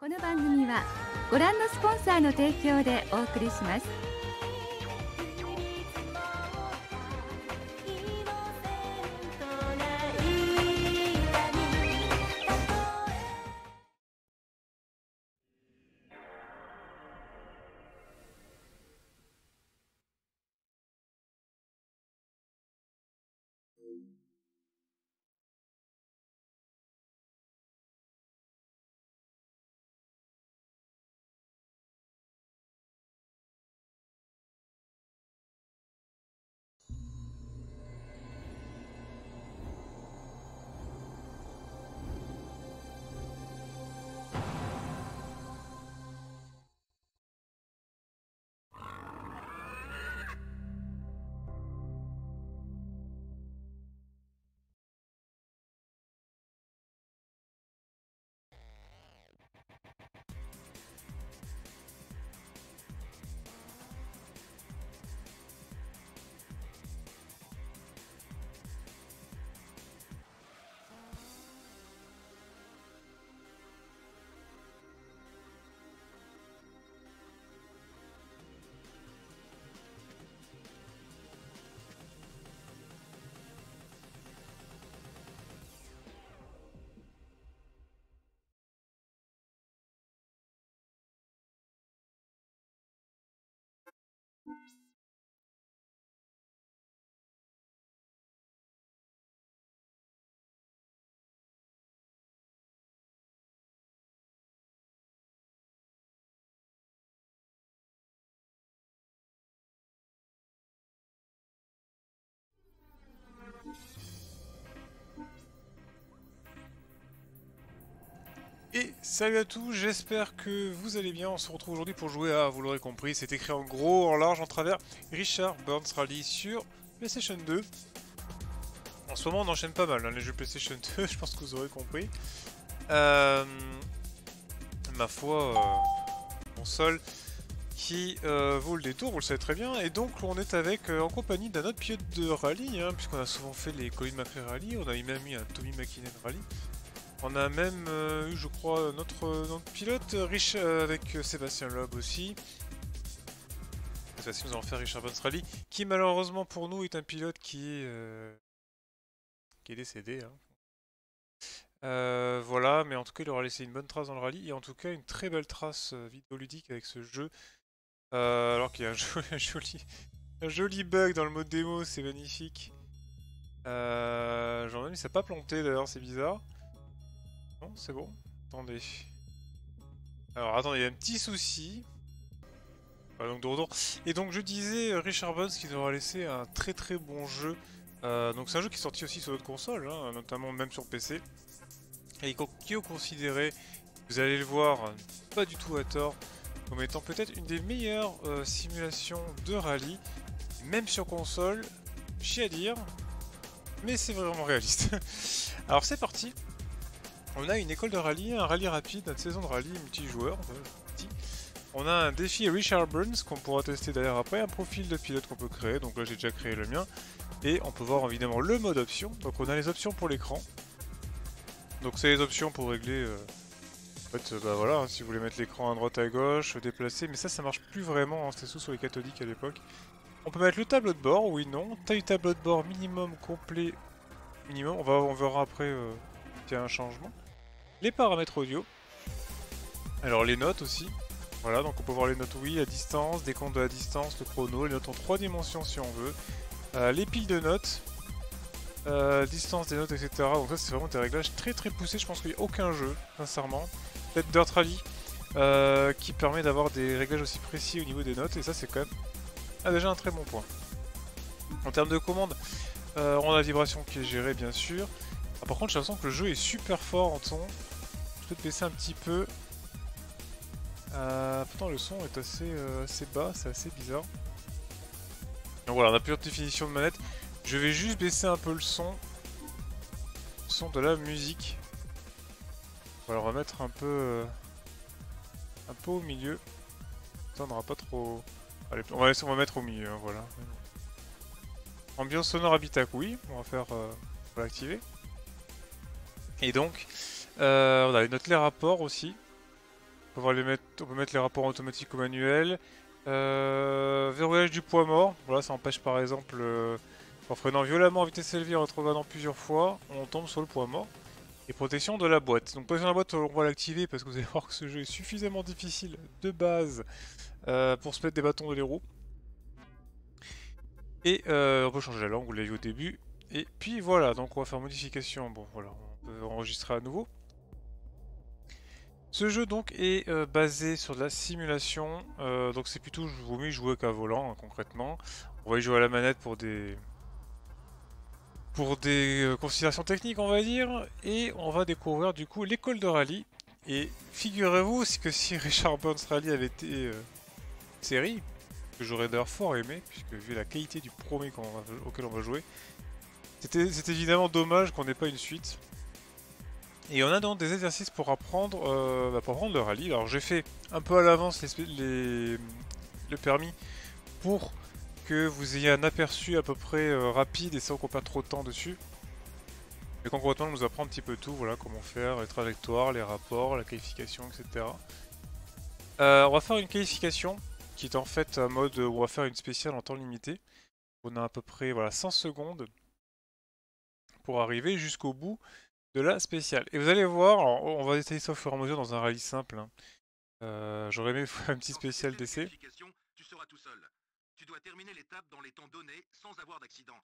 この番組はご覧のスポンサーの提供でお送りします。 Et salut à tous, j'espère que vous allez bien. On se retrouve aujourd'hui pour jouer à, vous l'aurez compris, c'est écrit en gros, en large, en travers, Richard Burns Rally sur PlayStation 2. En ce moment on enchaîne pas mal, hein, les jeux PlayStation 2, je pense que vous aurez compris. Ma foi, console qui vaut le détour, vous le savez très bien. Et donc on est avec, en compagnie d'un autre pilote de rallye, hein, puisqu'on a souvent fait les Colin McRae Rally, on a même eu un Tommy McKinnon Rally. On a même eu, je crois, notre pilote Rich avec Sébastien Loeb aussi. Cette fois-ci, nous allons faire Richard Burns Rally, qui malheureusement pour nous est un pilote qui est décédé. Hein. Voilà, mais en tout cas, il aura laissé une bonne trace dans le rallye et en tout cas une très belle trace vidéoludique avec ce jeu. Alors qu'il y a un joli bug dans le mode démo, c'est magnifique. Genre même, il s'est pas planté d'ailleurs, c'est bizarre. Non, c'est bon. Attendez. Alors attendez, il y a un petit souci. Voilà, donc de retour. Et donc je disais Richard Burns qui nous aura laissé un très très bon jeu. Donc c'est un jeu qui est sorti aussi sur d'autres consoles, hein, notamment même sur PC. Et qui est considéré, vous allez le voir, pas du tout à tort, comme étant peut-être une des meilleures simulations de rallye, même sur console, chier à dire, mais c'est vraiment réaliste. Alors c'est parti. On a une école de rallye, un rallye rapide, une saison de rallye multijoueur. On a un défi Richard Burns qu'on pourra tester d'ailleurs après, un profil de pilote qu'on peut créer, donc là j'ai déjà créé le mien. Et on peut voir évidemment le mode option, donc on a les options pour l'écran. Donc c'est les options pour régler, en fait bah voilà, hein, si vous voulez mettre l'écran à droite à gauche, déplacer, mais ça marche plus vraiment, hein, c'était sous sur les cathodiques à l'époque. On peut mettre le tableau de bord, oui, non, taille tableau de bord minimum, complet, minimum, on verra après qu'il y a un changement. Les paramètres audio, alors les notes aussi, voilà, donc on peut voir les notes oui, la distance, décompte de la distance, le chrono, les notes en 3 dimensions si on veut, les piles de notes, distance des notes, etc. Donc ça c'est vraiment des réglages très très poussés, je pense qu'il n'y a aucun jeu, sincèrement, peut-être Dirt Rally, qui permet d'avoir des réglages aussi précis au niveau des notes, et ça c'est quand même déjà un très bon point. En termes de commande, on a la vibration qui est gérée bien sûr. Ah, par contre j'ai l'impression que le jeu est super fort en son. Je peux te baisser un petit peu. Pourtant le son est assez bas, c'est assez bizarre. Donc voilà, on a plusieurs définitions de manette. Je vais juste baisser un peu le son de la musique. Voilà, on va mettre un peu au milieu. Ça on n'aura pas trop. Allez, on va mettre au milieu, hein, voilà. Ambiance sonore Habitac, oui, on va faire, on va l'activer. Et donc, on a les notes les rapports aussi. On peut mettre les rapports automatiques ou manuels. Verrouillage du poids mort. Voilà, ça empêche par exemple, en freinant violemment à vitesse élevée, en rétrogradant plusieurs fois, on tombe sur le poids mort. Et protection de la boîte. Donc protection de la boîte, on va l'activer parce que vous allez voir que ce jeu est suffisamment difficile de base pour se mettre des bâtons dans les roues. Et on peut changer la langue, vous l'avez vu au début. Et puis voilà, donc on va faire modification. Bon voilà, on peut enregistrer à nouveau. Ce jeu donc est basé sur de la simulation, donc c'est plutôt, vaut mieux jouer qu'à volant hein, concrètement. On va y jouer à la manette pour des considérations techniques on va dire, et on va découvrir du coup l'école de rallye. Et figurez-vous que si Richard Burns Rally avait été série, que j'aurais d'ailleurs fort aimé, puisque vu la qualité du premier auquel on va jouer, c'est évidemment dommage qu'on n'ait pas une suite. Et on a donc des exercices pour apprendre, le rallye. Alors j'ai fait un peu à l'avance le permis pour que vous ayez un aperçu à peu près rapide et sans qu'on perde trop de temps dessus. Et concrètement, on nous apprend un petit peu tout, voilà, comment faire, les trajectoires, les rapports, la qualification, etc. On va faire une qualification qui est en fait un mode où on va faire une spéciale en temps limité. On a à peu près voilà, 100 secondes pour arriver jusqu'au bout de la spéciale. Et vous allez voir, alors, on va détailler ça au fur et à mesure dans un rallye simple. Hein. J'aurais aimé faire un petit spécial d'essai. Tu seras tout seul. Tu dois terminer l'étape dans les temps donnés sans avoir d'accident.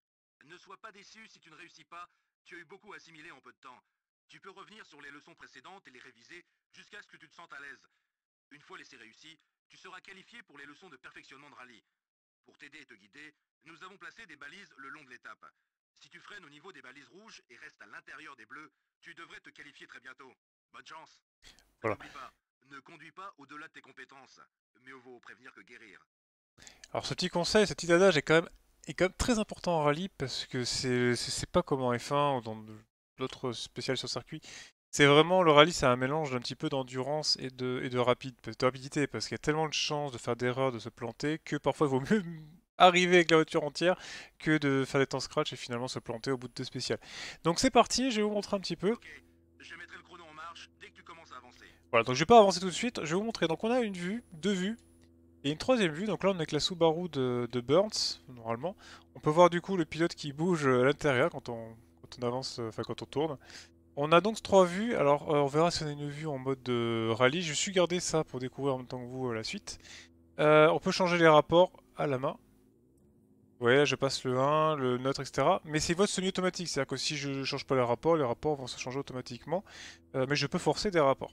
Ne sois pas déçu si tu ne réussis pas, tu as eu beaucoup assimilé en peu de temps. Tu peux revenir sur les leçons précédentes et les réviser jusqu'à ce que tu te sentes à l'aise. Une fois l'essai réussi, tu seras qualifié pour les leçons de perfectionnement de rallye. Pour t'aider et te guider, nous avons placé des balises le long de l'étape. Si tu freines au niveau des balises rouges et restes à l'intérieur des bleues, tu devrais te qualifier très bientôt. Bonne chance. Voilà. N'oublie pas, ne conduis pas au-delà de tes compétences. Mieux vaut prévenir que guérir. Alors ce petit conseil, ce petit adage est quand même très important en rallye parce que c'est pas comme en F1 ou dans d'autres spéciales sur circuit. C'est vraiment, le rallye, c'est un mélange d'un petit peu d'endurance et de rapidité, parce qu'il y a tellement de chances de faire d'erreurs, de se planter, que parfois il vaut mieux arriver avec la voiture entière que de faire des temps scratch et finalement se planter au bout de deux spéciales. Donc c'est parti, je vais vous montrer un petit peu. Ok, je mettrai le chrono en marche dès que tu commences à avancer. Voilà, donc je vais pas avancer tout de suite, je vais vous montrer. Donc on a une vue, deux vues, et une troisième vue. Donc là on est avec la Subaru de Burns, normalement. On peut voir du coup le pilote qui bouge à l'intérieur quand on avance, enfin quand on tourne. On a donc trois vues, alors on verra si on a une vue en mode rallye, je suis gardé ça pour découvrir en même temps que vous la suite. On peut changer les rapports à la main. Ouais, là je passe le 1, le neutre, etc. Mais c'est vote semi-automatique, c'est-à-dire que si je ne change pas les rapports vont se changer automatiquement. Mais je peux forcer des rapports.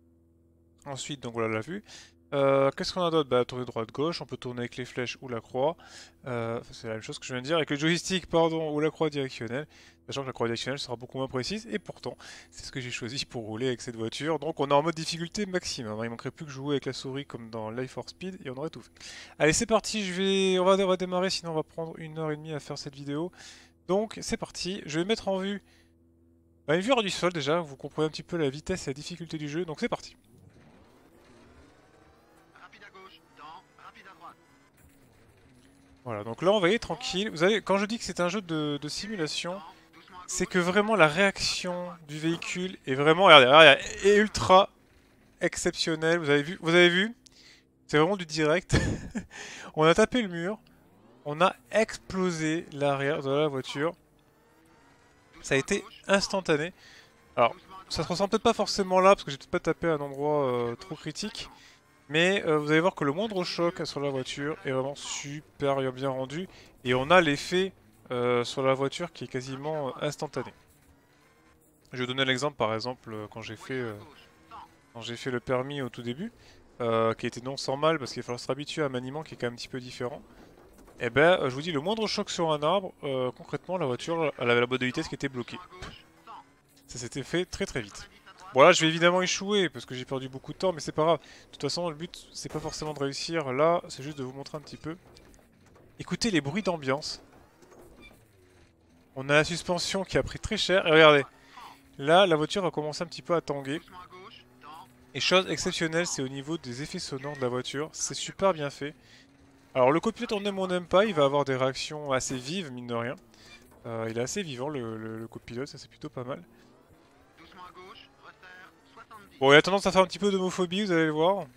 Ensuite, donc voilà la vue. Qu'est-ce qu'on a d'autre? Bah, tourner droite-gauche, on peut tourner avec les flèches ou la croix. C'est la même chose que je viens de dire, avec le joystick, pardon, ou la croix directionnelle. Sachant que la croix directionnelle sera beaucoup moins précise, et pourtant, c'est ce que j'ai choisi pour rouler avec cette voiture. Donc on est en mode difficulté maximum, hein. Il manquerait plus que jouer avec la souris comme dans Life for Speed, et on aurait tout fait. Allez, c'est parti, on va démarrer, sinon on va prendre 1h30 à faire cette vidéo. Donc c'est parti, je vais mettre en vue une vue hors du sol déjà, vous comprenez un petit peu la vitesse et la difficulté du jeu, donc c'est parti. Voilà, donc là on va y aller tranquille. Vous allez, quand je dis que c'est un jeu de simulation, c'est que vraiment la réaction du véhicule est vraiment, regardez, est ultra exceptionnelle. Vous avez vu, c'est vraiment du direct. On a tapé le mur, on a explosé l'arrière de la voiture. Ça a été instantané. Alors, ça se ressent peut-être pas forcément là parce que j'ai peut-être pas tapé à un endroit trop critique. Mais vous allez voir que le moindre choc sur la voiture est vraiment super bien rendu. Et on a l'effet sur la voiture qui est quasiment instantané. Je vais donner l'exemple par exemple quand j'ai fait le permis au tout début. Qui était non sans mal parce qu'il va falloir se habituer à un maniement qui est quand même un petit peu différent. Et ben je vous dis, le moindre choc sur un arbre, concrètement la voiture elle avait la boîte de vitesse qui était bloquée. Ça s'était fait très très vite. Bon là je vais évidemment échouer parce que j'ai perdu beaucoup de temps, mais c'est pas grave. De toute façon le but c'est pas forcément de réussir là, c'est juste de vous montrer un petit peu. Écoutez les bruits d'ambiance. On a la suspension qui a pris très cher, et regardez. Là la voiture va commencer un petit peu à tanguer. Et chose exceptionnelle, c'est au niveau des effets sonores de la voiture, c'est super bien fait. Alors le copilote on aime ou on n'aime pas, il va avoir des réactions assez vives mine de rien. Il est assez vivant le copilote, ça c'est plutôt pas mal. Bon, il a tendance à faire un petit peu d'homophobie, vous allez le voir.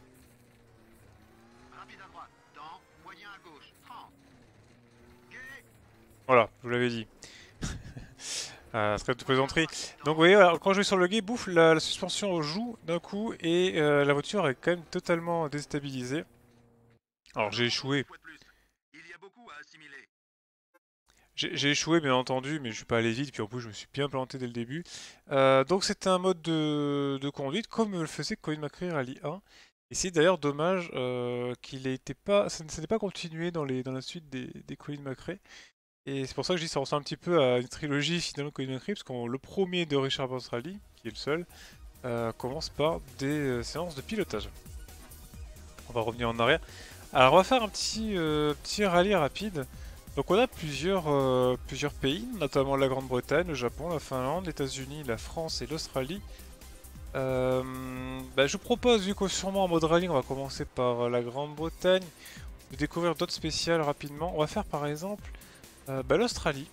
Rapide à droite, dans, moyen à gauche, 30. Gay. Voilà, je vous l'avais dit. Script de plaisanterie. Donc vous voyez, voilà, quand je vais sur le guet, bouffe, la suspension joue d'un coup et la voiture est quand même totalement déstabilisée. Alors j'ai échoué. Il y a beaucoup à assimiler. J'ai échoué bien entendu, mais je suis pas allé vite, puis en plus je me suis bien planté dès le début. Donc c'était un mode de conduite comme le faisait Colin McRae Rally 1. Et c'est d'ailleurs dommage qu'il ait été pas, ça n'est pas continué dans la suite des Colin McRae. Et c'est pour ça que je dis que ça ressemble un petit peu à une trilogie finalement de Colin McRae, parce que le premier de Richard Boss Rally, qui est le seul, commence par des séances de pilotage. On va revenir en arrière. Alors on va faire un petit rallye rapide. Donc on a plusieurs pays, notamment la Grande-Bretagne, le Japon, la Finlande, les États-Unis, la France et l'Australie. Je vous propose, vu qu'au sûrement en mode rallye, on va commencer par la Grande-Bretagne, de découvrir d'autres spéciales rapidement. On va faire par exemple l'Australie.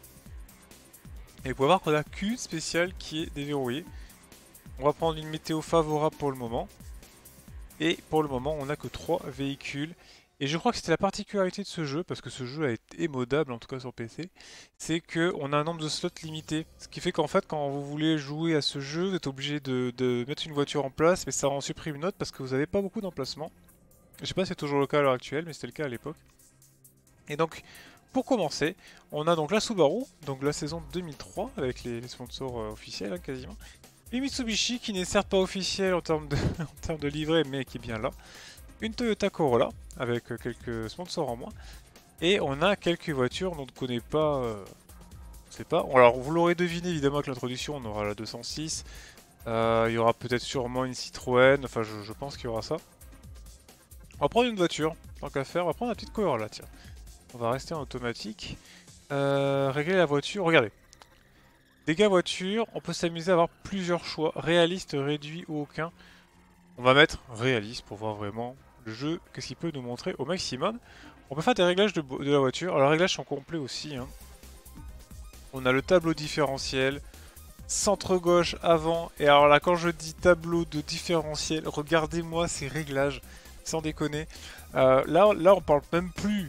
Et vous pouvez voir qu'on a qu'une spéciale qui est déverrouillée. On va prendre une météo favorable pour le moment. Et pour le moment, on n'a que 3 véhicules. Et je crois que c'était la particularité de ce jeu, parce que ce jeu a été modable, en tout cas sur PC, c'est qu'on a un nombre de slots limité. Ce qui fait qu'en fait, quand vous voulez jouer à ce jeu, vous êtes obligé de mettre une voiture en place, mais ça en supprime une autre parce que vous n'avez pas beaucoup d'emplacement. Je sais pas si c'est toujours le cas à l'heure actuelle, mais c'était le cas à l'époque. Et donc, pour commencer, on a donc la Subaru, donc la saison 2003, avec les sponsors officiels hein, quasiment. Les Mitsubishi, qui n'est certes pas officiel en termes en termes de livret, mais qui est bien là. Une Toyota Corolla, avec quelques sponsors en moins. Et on a quelques voitures dont on ne connaît pas... je sais pas. Alors, vous l'aurez deviné évidemment avec l'introduction, on aura la 206. Il y aura peut-être sûrement une Citroën, enfin je pense qu'il y aura ça. On va prendre une voiture, tant qu'à faire, on va prendre la petite Corolla, tiens. On va rester en automatique. Régler la voiture, regardez. Dégâts voiture, on peut s'amuser à avoir plusieurs choix, réaliste, réduit ou aucun. On va mettre réaliste pour voir vraiment le jeu, qu'est-ce qu'il peut nous montrer au maximum. On peut faire des réglages de la voiture, alors les réglages sont complets aussi. Hein. On a le tableau différentiel, centre gauche, avant, et alors là quand je dis tableau de différentiel, regardez-moi ces réglages, sans déconner. Là on parle même plus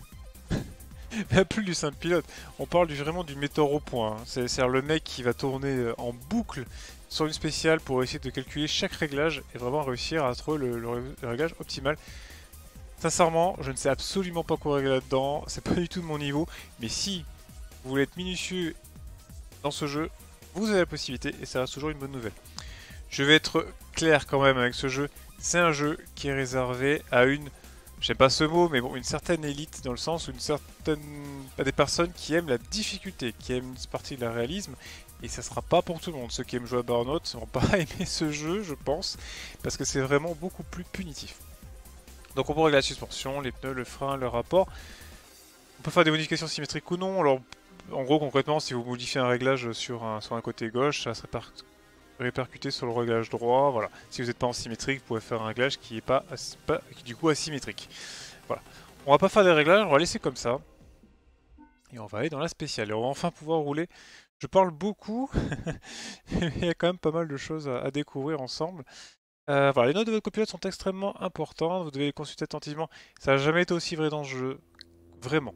du simple pilote, on parle vraiment du metteur au point. Hein. C'est-à-dire le mec qui va tourner en boucle sur une spéciale pour essayer de calculer chaque réglage et vraiment réussir à trouver le réglage optimal. Sincèrement, je ne sais absolument pas quoi régler là-dedans, c'est pas du tout de mon niveau, mais si vous voulez être minutieux dans ce jeu, vous avez la possibilité et ça reste toujours une bonne nouvelle. Je vais être clair quand même avec ce jeu, c'est un jeu qui est réservé à une... J'aime pas ce mot, mais bon, une certaine élite, dans le sens où des personnes qui aiment la difficulté, qui aiment une partie de la réalisme, et ça sera pas pour tout le monde. Ceux qui aiment jouer à Burnout ne vont pas aimer ce jeu, je pense, parce que c'est vraiment beaucoup plus punitif. Donc on peut régler la suspension, les pneus, le frein, le rapport. On peut faire des modifications symétriques ou non. Alors, en gros, concrètement, si vous modifiez un réglage sur un côté gauche, ça serait répercuté sur le réglage droit, voilà. Si vous n'êtes pas en symétrique, vous pouvez faire un réglage qui est pas du coup asymétrique. Voilà. On va pas faire des réglages, on va laisser comme ça. Et on va aller dans la spéciale. Et on va enfin pouvoir rouler. Je parle beaucoup, mais il y a quand même pas mal de choses à découvrir ensemble. Voilà, les notes de votre copilote sont extrêmement importantes, vous devez les consulter attentivement. Ça n'a jamais été aussi vrai dans ce jeu. Vraiment.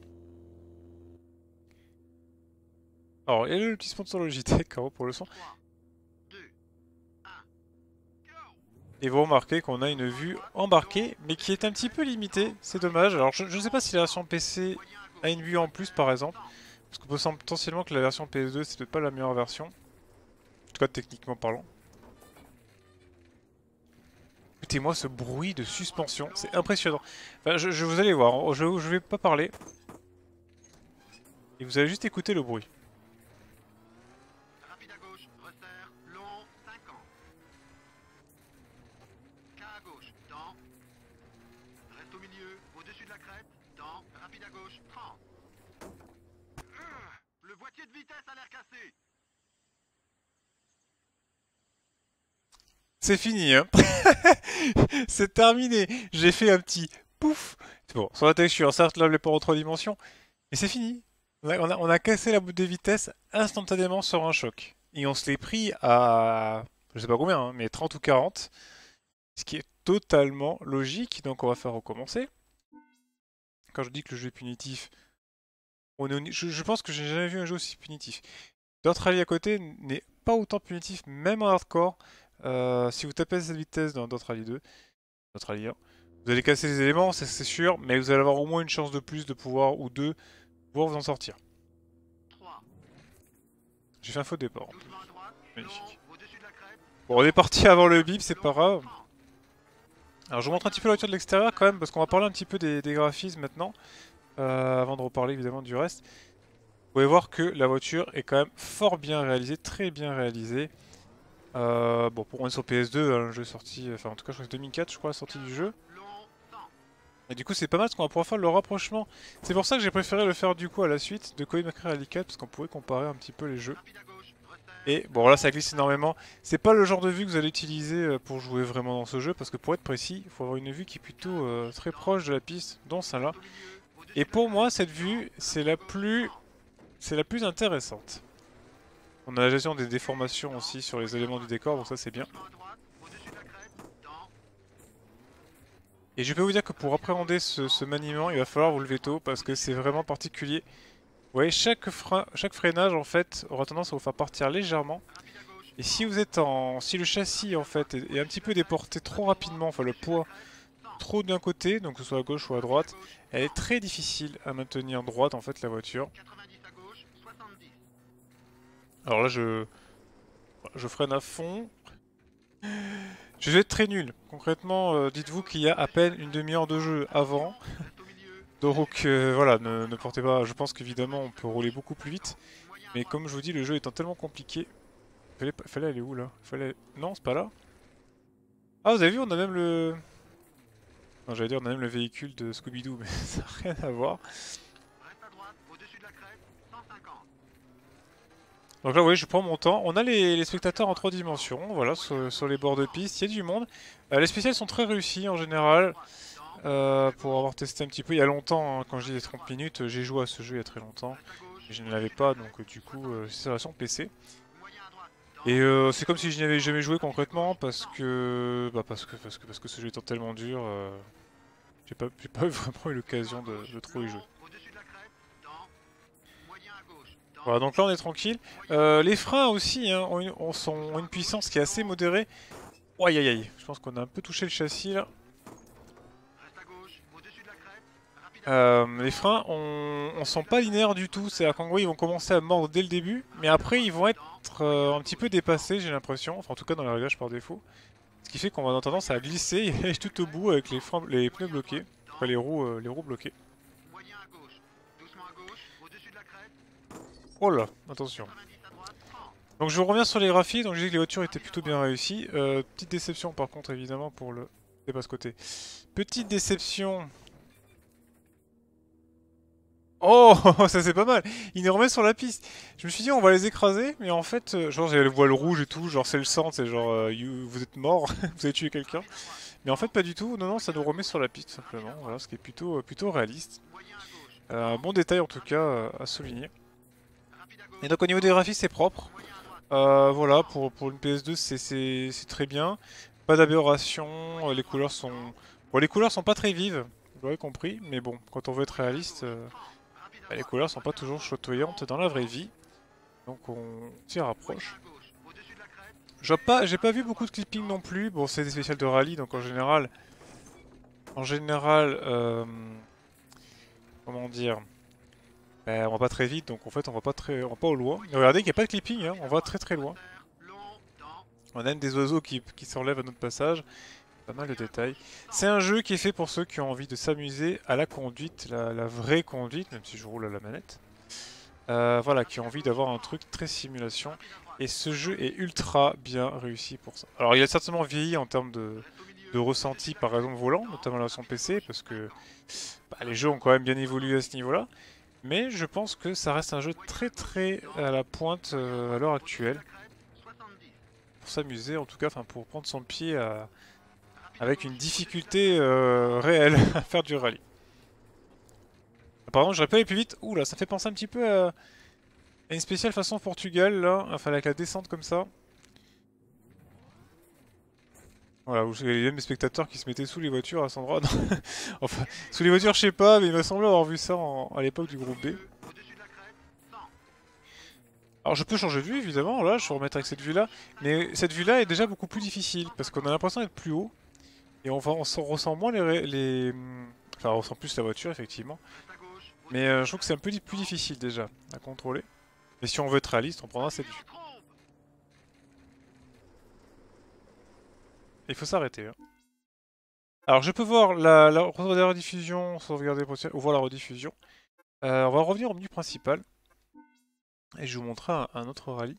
Alors, il y a le petit sponsor Logitech pour le son. Et vous remarquez qu'on a une vue embarquée, mais qui est un petit peu limitée, c'est dommage. Alors je ne sais pas si la version PC a une vue en plus par exemple, parce qu'on peut sembler potentiellement que la version PS2 c'est peut-être pas la meilleure version, en tout cas techniquement parlant. Écoutez-moi ce bruit de suspension, c'est impressionnant. Enfin, vous allez voir, je vais pas parler, et vous allez juste écouter le bruit. Rapide à gauche, resserre, long, 50. K à gauche, dans. Reste au milieu, au-dessus de la crête, dans. Rapide à gauche, 30. Le boîtier de vitesse a l'air cassé. C'est fini, hein. C'est terminé. J'ai fait un petit pouf. Bon, sur la texture, certes, là, elle n'est pas en 3 dimensions, mais c'est fini. On a cassé la boucle de vitesse instantanément sur un choc. Et on se l'est pris à, je sais pas combien, hein, mais 30 ou 40. Ce qui est totalement logique, donc on va faire recommencer. Quand je dis que le jeu est punitif, je pense que j'ai jamais vu un jeu aussi punitif. D'autres rallyes à côté n'est pas autant punitif, même en hardcore. Si vous tapez à cette vitesse dans d'autres rallyes 2, d'autres rallyes 1, vous allez casser les éléments, c'est sûr, mais vous allez avoir au moins une chance de plus de pouvoir, ou deux, pouvoir vous en sortir. J'ai fait un faux départ. Magnifique. Bon, on est parti avant le bip, c'est pas grave. Alors je vous montre un petit peu la voiture de l'extérieur quand même, parce qu'on va parler un petit peu des graphismes maintenant, avant de reparler évidemment du reste. Vous pouvez voir que la voiture est quand même fort bien réalisée, très bien réalisée. Bon, pour on est sur PS2, un jeu sorti, enfin en tout cas je crois que c'est 2004 je crois la sortie du jeu. Et du coup c'est pas mal parce qu'on va pouvoir faire le rapprochement. C'est pour ça que j'ai préféré le faire du coup à la suite de Colin McRae Rally 4, parce qu'on pourrait comparer un petit peu les jeux. Et bon là ça glisse énormément. C'est pas le genre de vue que vous allez utiliser pour jouer vraiment dans ce jeu, parce que pour être précis, il faut avoir une vue qui est plutôt très proche de la piste, dont celle-là. Et pour moi cette vue, c'est la plus intéressante. On a la gestion des déformations aussi sur les éléments du décor, donc ça c'est bien. Et je peux vous dire que pour appréhender ce maniement, il va falloir vous lever tôt parce que c'est vraiment particulier. Vous voyez, chaque freinage en fait aura tendance à vous faire partir légèrement. Et si vous êtes si le châssis en fait est un petit peu déporté trop rapidement, enfin le poids trop d'un côté, donc que ce soit à gauche ou à droite, elle est très difficile à maintenir droite en fait la voiture. Alors là je freine à fond. Je vais être très nul. Concrètement, dites-vous qu'il y a à peine une demi-heure de jeu avant. Donc voilà, ne portez pas... Je pense qu'évidemment on peut rouler beaucoup plus vite. Mais comme je vous dis, le jeu étant tellement compliqué... Fallait aller où là? Non, c'est pas là. Ah, vous avez vu, on a même le... Non, j'allais dire on a même le véhicule de Scooby-Doo, mais ça n'a rien à voir. Donc là, vous voyez, je prends mon temps. On a les spectateurs en 3 dimensions, voilà, sur les bords de piste. Il y a du monde. Les spéciales sont très réussis en général. Pour avoir testé un petit peu il y a longtemps, hein, quand je dis 30 minutes, j'ai joué à ce jeu il y a très longtemps. Et je ne l'avais pas, donc du coup, c'est la version PC. Et c'est comme si je n'y avais jamais joué concrètement, parce que ce jeu étant tellement dur, j'ai pas vraiment eu l'occasion de trop y jouer. Voilà, donc là on est tranquille. Les freins aussi hein, ont une puissance qui est assez modérée. Oh, aïe aïe aïe, je pense qu'on a un peu touché le châssis là. Les freins, on sent pas linéaires du tout, c'est-à-dire qu'en gros ils vont commencer à mordre dès le début, mais après ils vont être un petit peu dépassés j'ai l'impression, enfin en tout cas dans les réglages par défaut. Ce qui fait qu'on va avoir tendance à glisser et aller tout au bout avec les pneus bloqués, enfin les roues bloquées. Oh là, attention. Donc je reviens sur les graphismes, donc je disais que les voitures étaient plutôt bien réussies. Petite déception par contre évidemment pour le dépasse côté. Petite déception. Oh, ça c'est pas mal. Il nous remet sur la piste. Je me suis dit on va les écraser, mais en fait, genre j'ai le voile rouge et tout, genre c'est le sang, c'est genre vous êtes mort, vous avez tué quelqu'un. Mais en fait pas du tout. Non non, ça nous remet sur la piste simplement. Voilà, ce qui est plutôt réaliste. Un bon détail en tout cas à souligner. Et donc au niveau des graphismes c'est propre. Voilà, pour une PS2 c'est très bien. Pas d'aberration, les couleurs sont... Bon, les couleurs sont pas très vives, vous l'aurez compris, mais bon, quand on veut être réaliste, les couleurs sont pas toujours chatoyantes dans la vraie vie. Donc on s'y rapproche. J'ai pas vu beaucoup de clipping non plus, bon c'est des spéciales de rallye, donc en général, comment dire, on va pas très vite, donc en fait on va pas au loin. Mais regardez qu'il n'y a pas de clipping, hein, on va très très loin. On a même des oiseaux qui s'enlèvent à notre passage. Pas mal de détails. C'est un jeu qui est fait pour ceux qui ont envie de s'amuser à la conduite, la vraie conduite, même si je roule à la manette. Voilà, qui ont envie d'avoir un truc très simulation. Et ce jeu est ultra bien réussi pour ça. Alors il a certainement vieilli en termes de ressenti, par exemple volant, notamment la version PC, parce que les jeux ont quand même bien évolué à ce niveau-là. Mais je pense que ça reste un jeu très très à la pointe à l'heure actuelle. Pour s'amuser, en tout cas, enfin pour prendre son pied avec une difficulté réelle à faire du rallye. Apparemment, j'aurais pas aller plus vite. Ouh là, ça fait penser un petit peu à une spéciale façon Portugal, là. Enfin, avec la descente comme ça. Voilà, où il y a même des spectateurs qui se mettaient sous les voitures à cet endroit. Enfin, sous les voitures, je sais pas, mais il m'a semblé avoir vu ça à l'époque du groupe B. Au-dessus de la crête, 100. Alors je peux changer de vue évidemment, là je vais remettre avec cette vue là, mais cette vue là est déjà beaucoup plus difficile parce qu'on a l'impression d'être plus haut et on ressent moins enfin on ressent plus la voiture effectivement, Reste à gauche. mais je trouve que c'est un peu plus difficile déjà à contrôler. Mais si on veut être réaliste, on prendra cette vue. Il faut s'arrêter. Hein. Alors je peux voir la rediffusion, sauvegarder, ou voir la rediffusion. On va revenir au menu principal et je vous montrerai un autre rallye.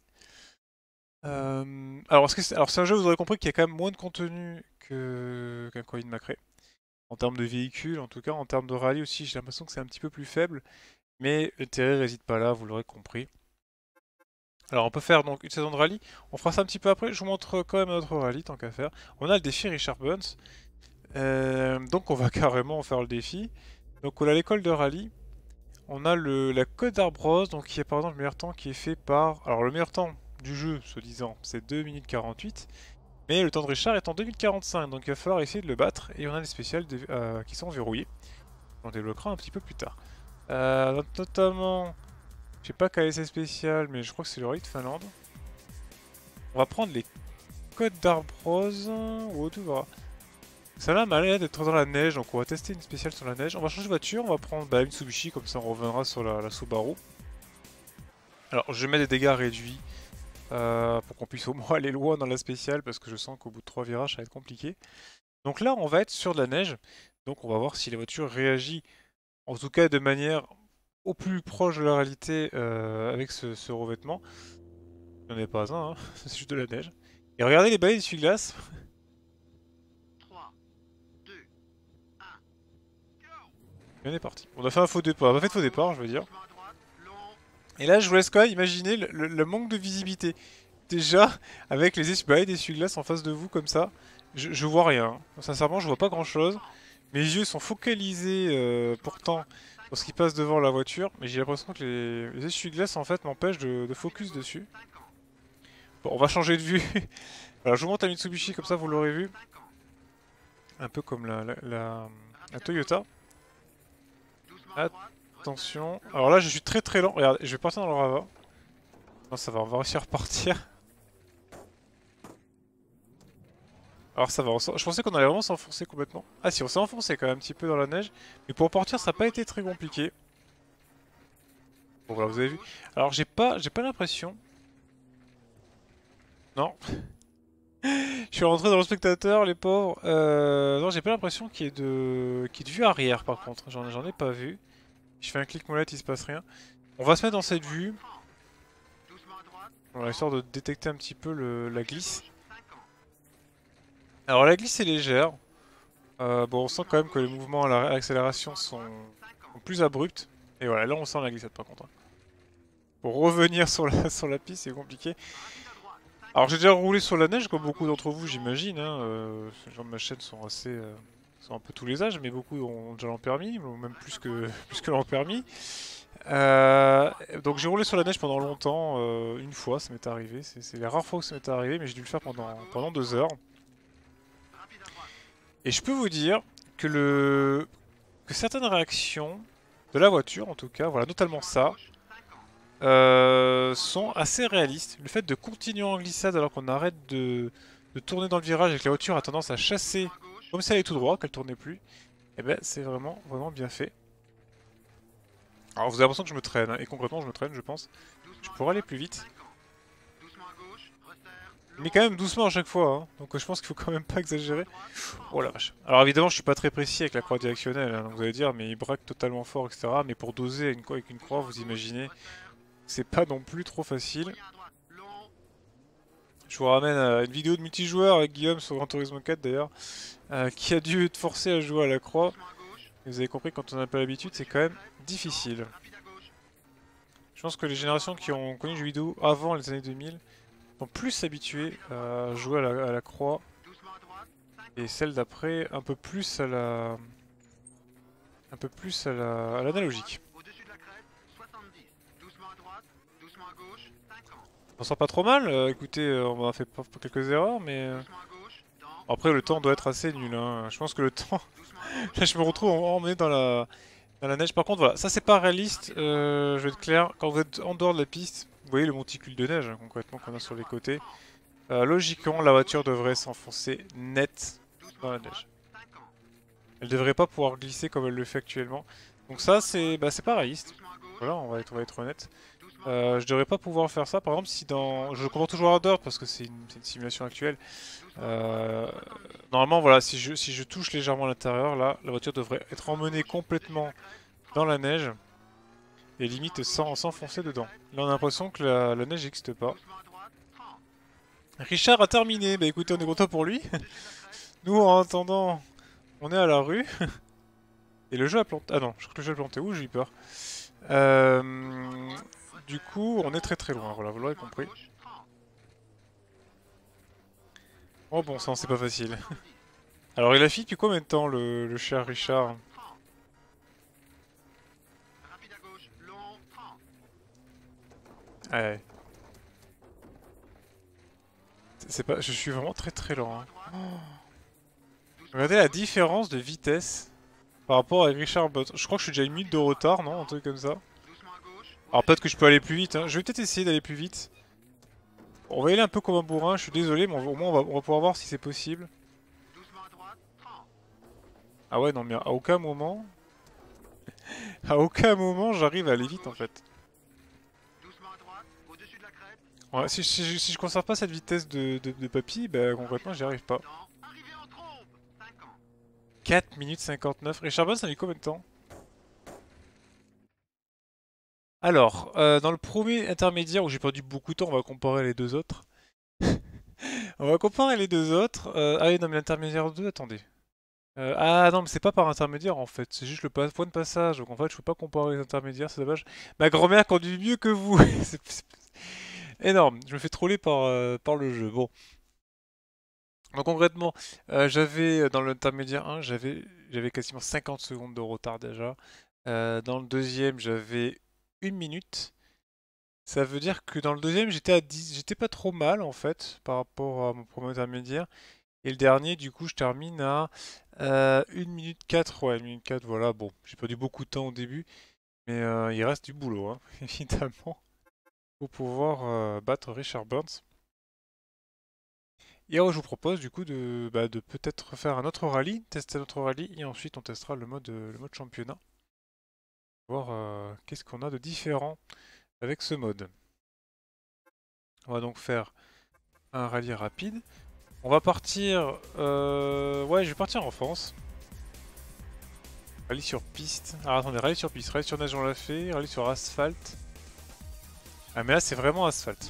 Alors c'est un jeu, vous aurez compris qu'il y a quand même moins de contenu qu'un Colin McRae. En termes de véhicules, en tout cas, en termes de rallye aussi, j'ai l'impression que c'est un petit peu plus faible. Mais l'intérêt réside pas là, vous l'aurez compris. Alors on peut faire donc une saison de rallye, on fera ça un petit peu après, je vous montre quand même un autre rallye tant qu'à faire. On a le défi Richard Burns, donc on va carrément faire le défi. Donc on a l'école de rallye, on a la Côte d'Arbrose, donc qui est par exemple le meilleur temps qui est fait par... Alors le meilleur temps du jeu, soi-disant, c'est 2 minutes 48. Mais le temps de Richard est en 2 minutes 45, donc il va falloir essayer de le battre. Et on a des spéciales qui sont verrouillées. On développera un petit peu plus tard. Notamment, je sais pas quel est ces spéciales, mais je crois que c'est le rallye de Finlande. On va prendre les Côtes d'Arbrose, ou tout va. Celle-là m'a l'air d'être dans la neige, donc on va tester une spéciale sur la neige. On va changer de voiture, on va prendre une Mitsubishi, comme ça on reviendra sur la Subaru. Alors je mets des dégâts réduits pour qu'on puisse au moins aller loin dans la spéciale, parce que je sens qu'au bout de 3 virages ça va être compliqué. Donc là on va être sur de la neige, donc on va voir si la voiture réagit, en tout cas de manière au plus proche de la réalité avec ce revêtement. Il n'y en a pas un, hein. C'est juste de la neige. Et regardez les balais d'essuie-glace. 3, 2, 1, go! Et on est parti. On a fait un faux départ, on a fait de faux départ je veux dire. Doucement à droite, long. Et là je vous laisse quand même imaginer le manque de visibilité. Déjà, avec les balais d'essuie-glace en face de vous comme ça, je vois rien. Sincèrement, je vois pas grand-chose. Mes yeux sont focalisés pourtant sur ce qui passe devant la voiture, mais j'ai l'impression que les essuie-glaces en fait m'empêchent de focus dessus. Bon, on va changer de vue. Voilà, je vous montre la Mitsubishi comme ça vous l'aurez vu. Un peu comme la Toyota. Attention. Alors là, je suis très très lent. Regardez, je vais partir dans le ravin. Non, ça va, on va réussir à repartir. Alors ça va, je pensais qu'on allait vraiment s'enfoncer complètement. Ah si, on s'est enfoncé quand même un petit peu dans la neige. Mais pour partir, ça n'a pas été très compliqué. Bon voilà, vous avez vu. Alors j'ai pas l'impression... Non. Je suis rentré dans le spectateur, les pauvres. Non, j'ai pas l'impression qu'il y ait de vue arrière par contre. J'en ai pas vu. Je fais un clic molette, il se passe rien. On va se mettre dans cette vue. Voilà, histoire de détecter un petit peu la glisse. Alors la glisse est légère. Bon, on sent quand même que les mouvements à l'accélération sont plus abrupts. Et voilà, là on sent la glissade par contre. Pour revenir sur la piste, c'est compliqué. Alors j'ai déjà roulé sur la neige, comme beaucoup d'entre vous j'imagine. Hein. Les gens de ma chaîne sont assez... sont un peu tous les âges, mais beaucoup ont déjà l'an permis, ou même plus que l'an permis. Donc j'ai roulé sur la neige pendant longtemps, une fois ça m'est arrivé. C'est les rares fois où ça m'est arrivé, mais j'ai dû le faire pendant 2 heures. Et je peux vous dire que certaines réactions de la voiture, en tout cas, voilà, notamment ça, sont assez réalistes. Le fait de continuer en glissade alors qu'on arrête de tourner dans le virage et que la voiture a tendance à chasser comme si elle allait tout droit, qu'elle tournait plus, et ben c'est vraiment bien fait. Alors vous avez l'impression que je me traîne, hein, et concrètement je me traîne je pense. Je pourrais aller plus vite. Mais quand même doucement à chaque fois, hein. Donc je pense qu'il faut quand même pas exagérer. Oh la vache. Alors évidemment je suis pas très précis avec la croix directionnelle, hein, donc vous allez dire mais il braque totalement fort etc. Mais pour doser avec une croix, vous imaginez, c'est pas non plus trop facile. Je vous ramène à une vidéo de multijoueur avec Guillaume sur Gran Turismo 4 d'ailleurs, qui a dû être forcé à jouer à la croix. Et vous avez compris, quand on n'a pas l'habitude, c'est quand même difficile. Je pense que les générations qui ont connu le jeu vidéo avant les années 2000 sont plus habituées à jouer à la croix. Et celles d'après, un peu plus à l'analogique. On s'en sort pas trop mal, écoutez, on a fait quelques erreurs, mais... Après, le temps doit être assez nul, hein. Je pense que le temps... Là, je me retrouve emmené dans la neige. Par contre, voilà, ça c'est pas réaliste. Je vais être clair, quand vous êtes en dehors de la piste, vous voyez le monticule de neige, hein, concrètement, qu'on a sur les côtés. Logiquement, la voiture devrait s'enfoncer net dans la neige. Elle devrait pas pouvoir glisser comme elle le fait actuellement. Donc ça, c'est pas réaliste. Voilà, on va être honnête. Je devrais pas pouvoir faire ça. Par exemple, si dans... Je comprends toujours Hard parce que c'est une simulation actuelle. Euh, Normalement, voilà, si je touche légèrement à l'intérieur, là, la voiture devrait être emmenée complètement dans la neige. Et limite sans s'enfoncer dedans. Là, on a l'impression que la neige n'existe pas. Richard a terminé. Bah écoutez, on est content pour lui. Nous, en attendant, on est à la rue. Et le jeu a planté. Ah non, je crois que le jeu a planté. Ouh, j'ai eu peur. Du coup, on est très très loin. Voilà, vous l'aurez compris. Oh bon sang, c'est pas facile. Alors, il a fini depuis combien de temps, le cher Richard? Ouais. C'est pas... Je suis vraiment très très lent. Hein. Oh. Regardez la différence de vitesse par rapport à Richard Bott. Je crois que je suis déjà 1 minute de retard, non? Un truc comme ça. Alors peut-être que je peux aller plus vite. Hein. Je vais peut-être essayer d'aller plus vite. On va y aller un peu comme un bourrin, je suis désolé, mais au moins on va pouvoir voir si c'est possible. Ah ouais, non mais à aucun moment... À aucun moment j'arrive à aller vite en fait. Ouais, si je conserve pas cette vitesse de papy, bah concrètement j'y arrive pas. 4 minutes 59. Richard Bond, ça a mis combien de temps? Alors, dans le premier intermédiaire où j'ai perdu beaucoup de temps, on va comparer les deux autres. On va comparer les deux autres. Ah oui, non mais l'intermédiaire 2, attendez. Ah non, mais c'est pas par intermédiaire en fait, c'est juste le point de passage. Donc en fait, je peux pas comparer les intermédiaires, c'est dommage. Ma grand-mère conduit mieux que vous. C'est énorme, je me fais troller par le jeu. Bon. Donc concrètement, j'avais dans l'intermédiaire 1, j'avais quasiment 50 secondes de retard déjà. Dans le deuxième, j'avais 1 minute. Ça veut dire que dans le deuxième, j'étais à 10, j'étais pas trop mal en fait par rapport à mon premier intermédiaire. Et le dernier, du coup, je termine à 1 minute 4. Ouais, 1 minute 4, voilà. Bon, j'ai perdu beaucoup de temps au début, mais il reste du boulot, hein, évidemment, pour pouvoir battre Richard Burns. Et alors, je vous propose du coup de peut-être faire un autre rallye, tester notre rallye, et ensuite on testera le mode championnat. Voir qu'est-ce qu'on a de différent avec ce mode. On va donc faire un rallye rapide. On va partir... Ouais, je vais partir en France. Rallye sur piste. Alors attendez, rallye sur piste. Rallye sur neige, on l'a fait. Rallye sur asphalte. Ah mais là, c'est vraiment asphalte.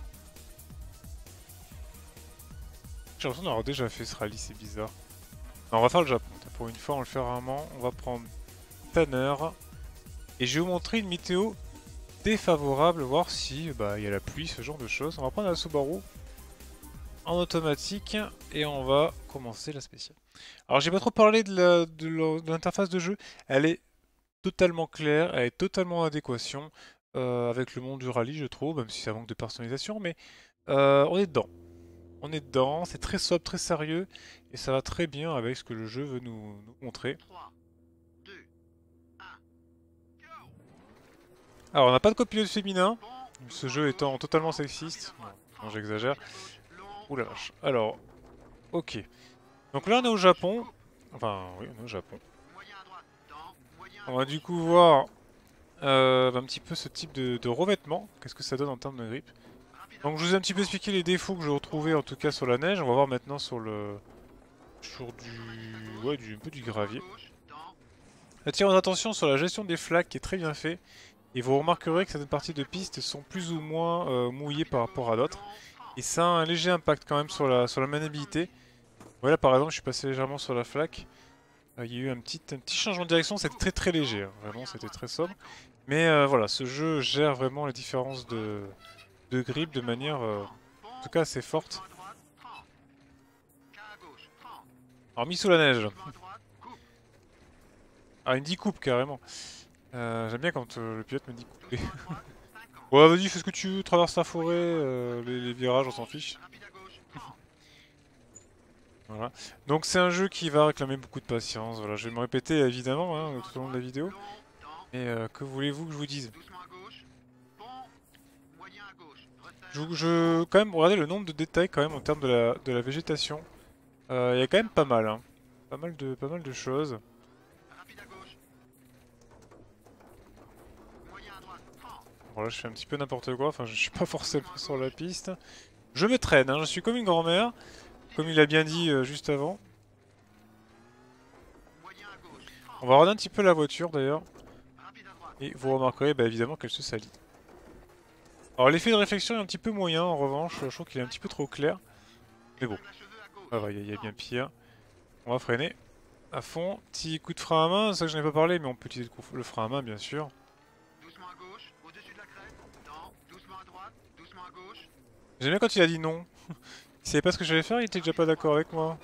J'ai l'impression d'avoir déjà fait ce rallye, c'est bizarre. Non, on va faire le Japon. Pour une fois, on le fait rarement. On va prendre Tanner. Et je vais vous montrer une météo défavorable, voir si il y a la pluie, ce genre de choses. On va prendre la Subaru en automatique et on va commencer la spéciale. Alors j'ai pas trop parlé de l'interface de jeu, elle est totalement claire, elle est totalement en adéquation avec le monde du rallye je trouve, même si ça manque de personnalisation, mais on est dedans. On est dedans, c'est très sobre, très sérieux, et ça va très bien avec ce que le jeu veut nous montrer. Alors on n'a pas de copilote féminin, ce jeu étant totalement sexiste, non j'exagère. Ouh la vache. Alors, ok. Donc là on est au Japon. Enfin, oui, on est au Japon. On va du coup voir un petit peu ce type de revêtement. Qu'est-ce que ça donne en termes de grip. Donc je vous ai un petit peu expliqué les défauts que j'ai retrouvés en tout cas sur la neige. On va voir maintenant sur le... Sur du... Ouais, un peu du gravier. Attirez votre attention sur la gestion des flaques qui est très bien fait. Et vous remarquerez que certaines parties de piste sont plus ou moins mouillées par rapport à d'autres. Et ça a un léger impact quand même sur la maniabilité. Voilà, par exemple, je suis passé légèrement sur la flaque. Il y a eu un petit changement de direction, c'était très très léger, hein. Vraiment c'était très sobre. Mais voilà, ce jeu gère vraiment les différences de grip de manière en tout cas assez forte. Alors mis sous la neige. Ah il me dit coupe carrément. J'aime bien quand le pilote me dit couper. Ouais vas-y fais ce que tu veux, traverse la forêt, les virages on s'en fiche. Voilà. Donc c'est un jeu qui va réclamer beaucoup de patience. Voilà, je vais me répéter évidemment hein, tout au long de la vidéo. Mais que voulez-vous que je vous dise? Quand même, regardez le nombre de détails quand même en termes de la végétation. Il y a quand même pas mal, hein. Pas mal de choses. Bon là je fais un petit peu n'importe quoi, enfin je suis pas forcément sur la piste. Je me traîne, hein, je suis comme une grand-mère, comme il a bien dit juste avant. On va regarder un petit peu la voiture d'ailleurs. Et vous remarquerez bah, évidemment qu'elle se salit. Alors l'effet de réflexion est un petit peu moyen en revanche, je trouve qu'il est un petit peu trop clair. Mais bon, ça va, il y a bien pire. On va freiner à fond. Petit coup de frein à main, c'est ça que je n'ai pas parlé, mais on peut utiliser le frein à main bien sûr. J'aime bien quand il a dit non. Il savait pas ce que j'allais faire, il était déjà pas d'accord avec moi.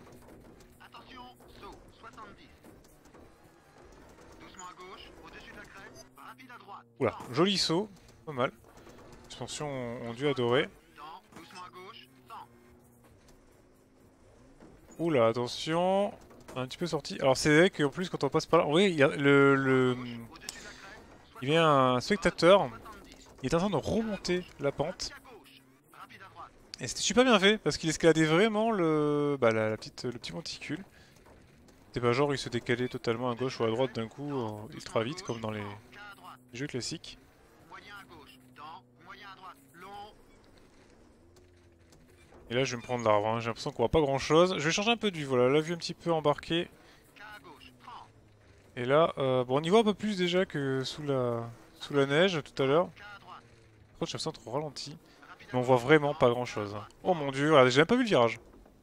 Oula, joli saut, pas mal. Suspension ont dû adorer. Oula, attention, un petit peu sorti. Alors c'est vrai qu'en plus quand on passe par là, oui, il y a il y a un spectateur. Il est en train de remonter la pente. Et c'était super bien fait parce qu'il escaladait vraiment le petit monticule. C'était pas genre il se décalait totalement à gauche ou à droite d'un coup ultra vite comme dans les jeux classiques. Et là je vais me prendre l'arbre, hein. J'ai l'impression qu'on voit pas grand chose. Je vais changer un peu de vue, voilà, la vue un petit peu embarquée. Et là, bon on y voit un peu plus déjà que sous la neige tout à l'heure. Par contre je me sens trop ralenti. Mais on voit vraiment pas grand chose. Oh mon dieu, regardez, j'ai même pas vu le virage.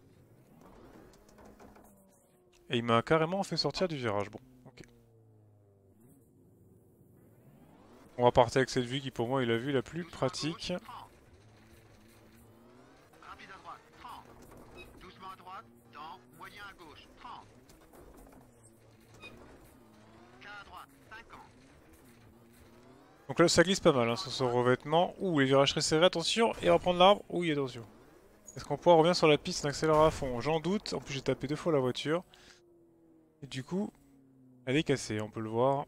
Et il m'a carrément fait sortir du virage, bon, ok. On va partir avec cette vue qui pour moi est la vue la plus pratique. Donc là ça glisse pas mal hein, sur ce revêtement. Ouh les virages très serrés, attention, et on va prendre l'arbre. Oui attention. Est-ce qu'on pourra revenir sur la piste, on accélère à fond? J'en doute, en plus j'ai tapé 2 fois la voiture. Et du coup, elle est cassée, on peut le voir.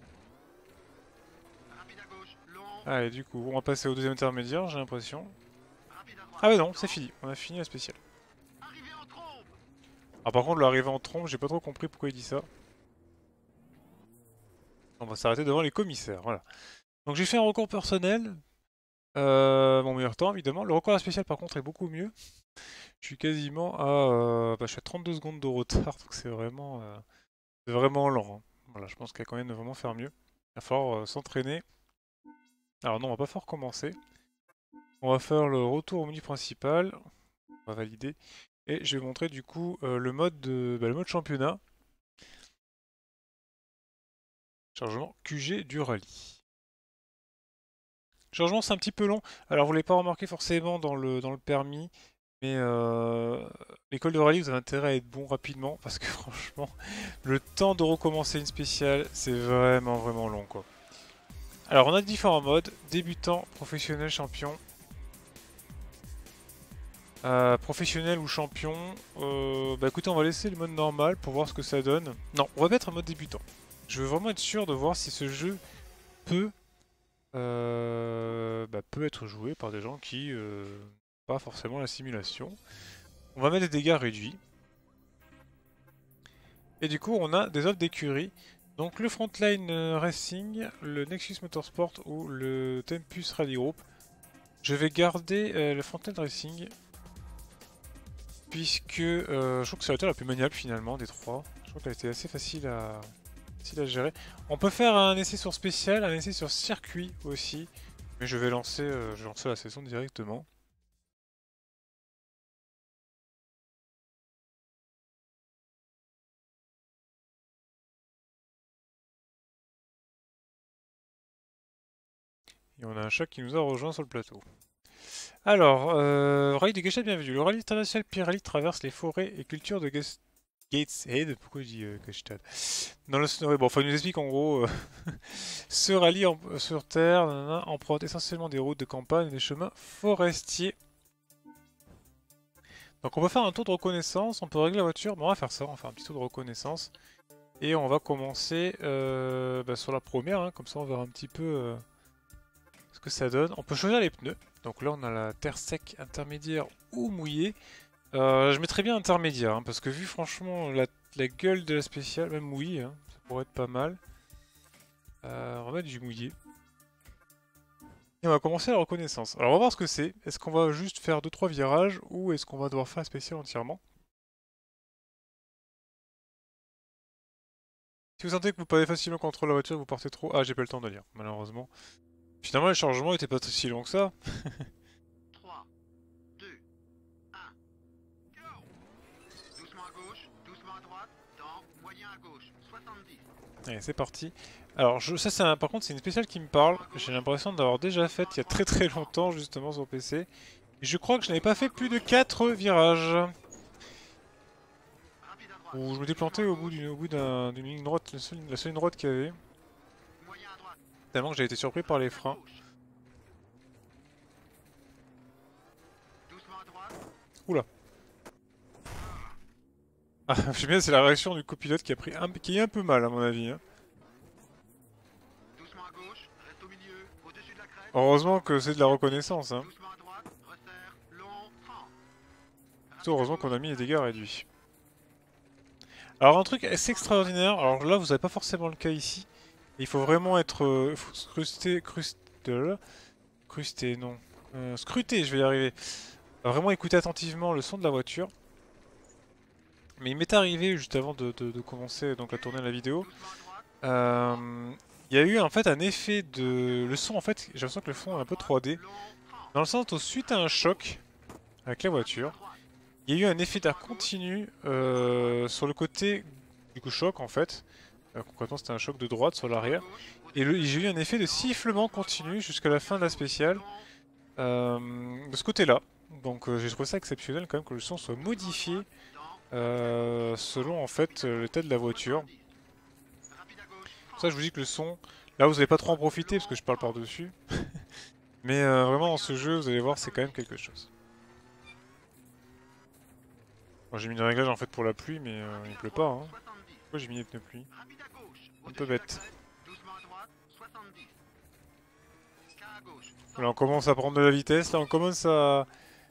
Allez du coup, on va passer au deuxième intermédiaire, j'ai l'impression. Ah bah non, c'est fini, on a fini la spéciale. Alors par contre l'arrivée en trombe, j'ai pas trop compris pourquoi il dit ça. On va s'arrêter devant les commissaires, voilà. Donc j'ai fait un record personnel. Mon meilleur temps évidemment. Le record spécial par contre est beaucoup mieux. Je suis quasiment à... je suis à 32 secondes de retard, donc c'est vraiment lent. Hein. Voilà, je pense qu'il y a quand même de vraiment faire mieux. Il va falloir s'entraîner. Alors non, on va pas faire commencer. On va faire le retour au menu principal. On va valider. Et je vais montrer du coup le mode championnat. Chargement QG du rallye. Chargement c'est un petit peu long. Alors vous l'avez pas remarqué forcément dans le permis. Mais l'école de rallye, vous avez intérêt à être bon rapidement. Parce que franchement, le temps de recommencer une spéciale, c'est vraiment long quoi. Alors on a différents modes. Débutant, professionnel, champion. Professionnel ou champion. Bah écoutez, on va laisser le mode normal pour voir ce que ça donne. Non, on va mettre un mode débutant. Je veux vraiment être sûr de voir si ce jeu peut être joué par des gens qui pas forcément la simulation. On va mettre des dégâts réduits. Et du coup, on a des offres d'écurie. Donc le Frontline Racing, le Nexus Motorsport ou le Tempus Rally Group. Je vais garder le Frontline Racing. Puisque je trouve que c'est la voiture la plus maniable finalement des trois. Je trouve qu'elle était assez facile à gérer. On peut faire un essai sur spécial, un essai sur circuit aussi. Mais je vais lancer la saison directement. Et on a un chat qui nous a rejoint sur le plateau. Alors, rallye de Gestad, bienvenue. Le rallye international Pirelli traverse les forêts et cultures de Gateshead. Pourquoi je dis Gestad? Dans le bon, enfin, il nous explique en gros ce rallye sur terre emprunte essentiellement des routes de campagne et des chemins forestiers. Donc on peut faire un tour de reconnaissance, on peut régler la voiture. Bon, on va faire ça, on va faire un petit tour de reconnaissance. Et on va commencer sur la première, hein, comme ça on verra un petit peu ce que ça donne. On peut choisir les pneus. Donc là on a la terre sec, intermédiaire ou mouillée. Je mettrais bien intermédiaire, hein, parce que vu franchement la gueule de la spéciale, même mouillée, hein, ça pourrait être pas mal. On va mettre du mouillé. Et on va commencer la reconnaissance. Alors on va voir ce que c'est. Est-ce qu'on va juste faire 2-3 virages ou est-ce qu'on va devoir faire la spéciale entièrement? Si vous sentez que vous perdez facilement le contrôle de la voiture et que vous partez trop... Ah, j'ai pas le temps de lire, malheureusement. Finalement, les changements étaient pas si longs que ça. 3, 2, 1, go! Doucement à gauche, doucement à droite, dans, moyen à gauche, 70. Allez, c'est parti. Alors, par contre, c'est une spéciale qui me parle. J'ai l'impression d'avoir déjà faite il y a très longtemps, justement, sur PC. Et je crois que je n'avais pas fait plus de 4 virages. Où je me déplantais au bout d'une ligne droite, la seule ligne droite qu'il y avait. Tellement que j'ai été surpris par les freins. Oula. Ah, j'aime bien, c'est la réaction du copilote qui est un peu mal à mon avis. Hein. Heureusement que c'est de la reconnaissance. Hein. Surtout heureusement qu'on a mis les dégâts réduits. Alors un truc assez extraordinaire, alors là vous n'avez pas forcément le cas ici. Il faut vraiment être scruter, je vais y arriver. Vraiment écouter attentivement le son de la voiture. Mais il m'est arrivé juste avant de commencer donc à tourner la vidéo. Il y a eu en fait un effet de... Le son en fait, j'ai l'impression que le fond est un peu 3D. Dans le sens où suite à un choc avec la voiture, il y a eu un effet d'air continu sur le côté du choc en fait. Concrètement c'était un choc de droite sur l'arrière. Et j'ai eu un effet de sifflement continu jusqu'à la fin de la spéciale. De ce côté là. Donc j'ai trouvé ça exceptionnel quand même que le son soit modifié selon en fait l'état de la voiture. Pour ça je vous dis que le son, là vous n'allez pas trop en profiter parce que je parle par dessus. Mais vraiment dans ce jeu vous allez voir c'est quand même quelque chose. Bon, j'ai mis des réglages en fait pour la pluie, mais il pleut pas. Hein. Pourquoi j'ai mis des pneus pluie? Un peu bête. Là on commence à prendre de la vitesse, là on commence à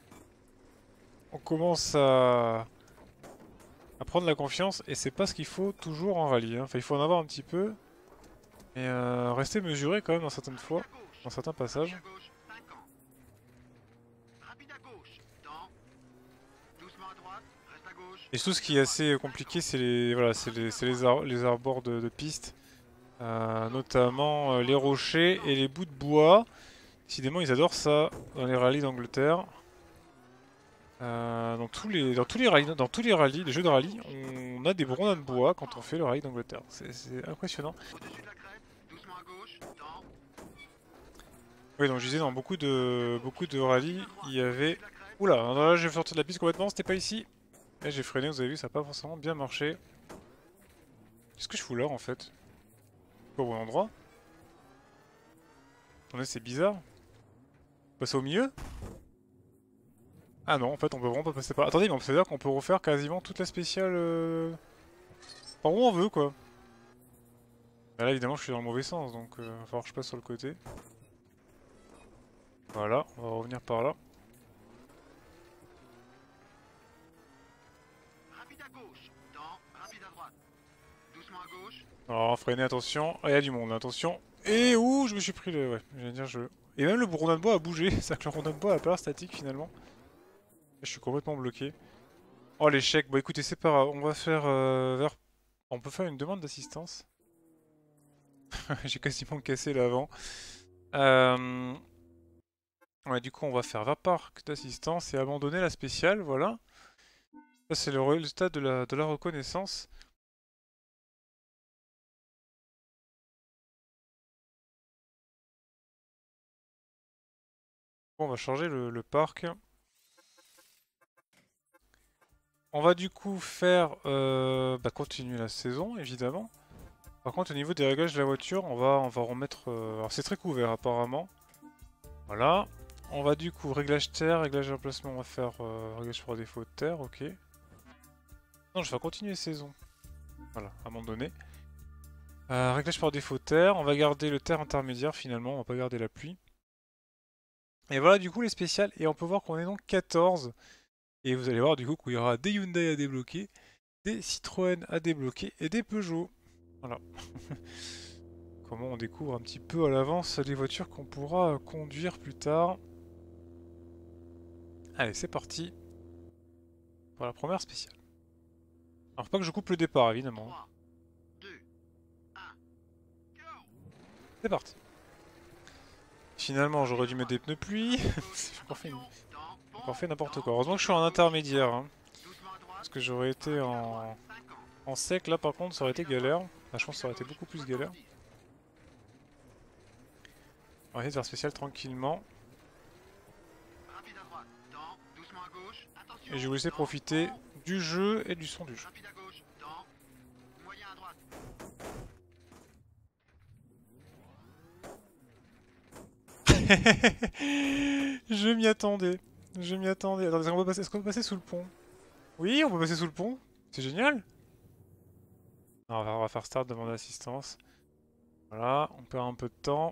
prendre la confiance et c'est pas ce qu'il faut toujours en rallye. Hein. Enfin il faut en avoir un petit peu, mais rester mesuré quand même dans certaines fois, dans certains passages. Et surtout ce qui est assez compliqué c'est les abords de piste. Notamment les rochers et les bouts de bois. Décidément ils adorent ça dans les rallyes d'Angleterre. Dans tous les rallyes, les jeux de rallye, on a des rondins de bois quand on fait le rallye d'Angleterre. C'est impressionnant. Oui, donc je disais dans beaucoup de rallyes, il y avait... Oula, là j'ai sorti de la piste complètement, c'était pas ici. Là j'ai freiné, vous avez vu, ça n'a pas forcément bien marché. Qu'est-ce que je fous là en fait? Pas au bon endroit? Attendez, c'est bizarre. Passer au milieu? Ah non, en fait on peut vraiment pas passer par... Attendez, mais c'est-à-dire qu'on peut refaire quasiment toute la spéciale... par où on veut quoi. Bah là évidemment je suis dans le mauvais sens, donc il va falloir que je passe sur le côté. Voilà, on va revenir par là. Alors freiner, attention. Ah, il y a du monde, attention. Et ouh, je me suis pris le... Ouais, j'allais dire je... Et même le rondin de bois a bougé, c'est-à-dire que le rondin de bois a pas l'air statique finalement. Je suis complètement bloqué. Oh l'échec, bon écoutez c'est pas grave, on va faire On peut faire une demande d'assistance. J'ai quasiment cassé l'avant. Ouais du coup on va faire va parc d'assistance et abandonner la spéciale, voilà. Ça c'est le résultat de la reconnaissance. Bon, on va changer le parc. On va du coup faire continuer la saison évidemment. Par contre au niveau des réglages de la voiture on va remettre... alors c'est très couvert apparemment. Voilà. On va du coup réglage terre, réglage d'emplacement, on va faire réglage par défaut de terre, ok. Non, je vais faire continuer saison. Voilà, à un moment donné. Réglage par défaut terre, on va garder le terre intermédiaire finalement, on va pas garder la pluie. Et voilà du coup les spéciales, et on peut voir qu'on est donc 14. Et vous allez voir du coup qu'il y aura des Hyundai à débloquer, des Citroën à débloquer et des Peugeot. Voilà. Comment on découvre un petit peu à l'avance les voitures qu'on pourra conduire plus tard. Allez, c'est parti pour la première spéciale. Alors, faut pas que je coupe le départ, évidemment. 3, 2, 1, go! C'est parti. Finalement, j'aurais dû mettre des pneus pluie. J'ai encore fait n'importe quoi. Heureusement que je suis en intermédiaire. Hein. Parce que j'aurais été en sec, là par contre, ça aurait été galère. Enfin, je pense que ça aurait été beaucoup plus galère. On va essayer de faire spécial tranquillement. Et je vais vous laisser profiter du jeu et du son du jeu. Je m'y attendais. Je m'y attendais. Attendez, est-ce qu'on peut passer sous le pont? Oui, on peut passer sous le pont. C'est génial. Non, on va faire start, demander assistance. Voilà, on perd un peu de temps.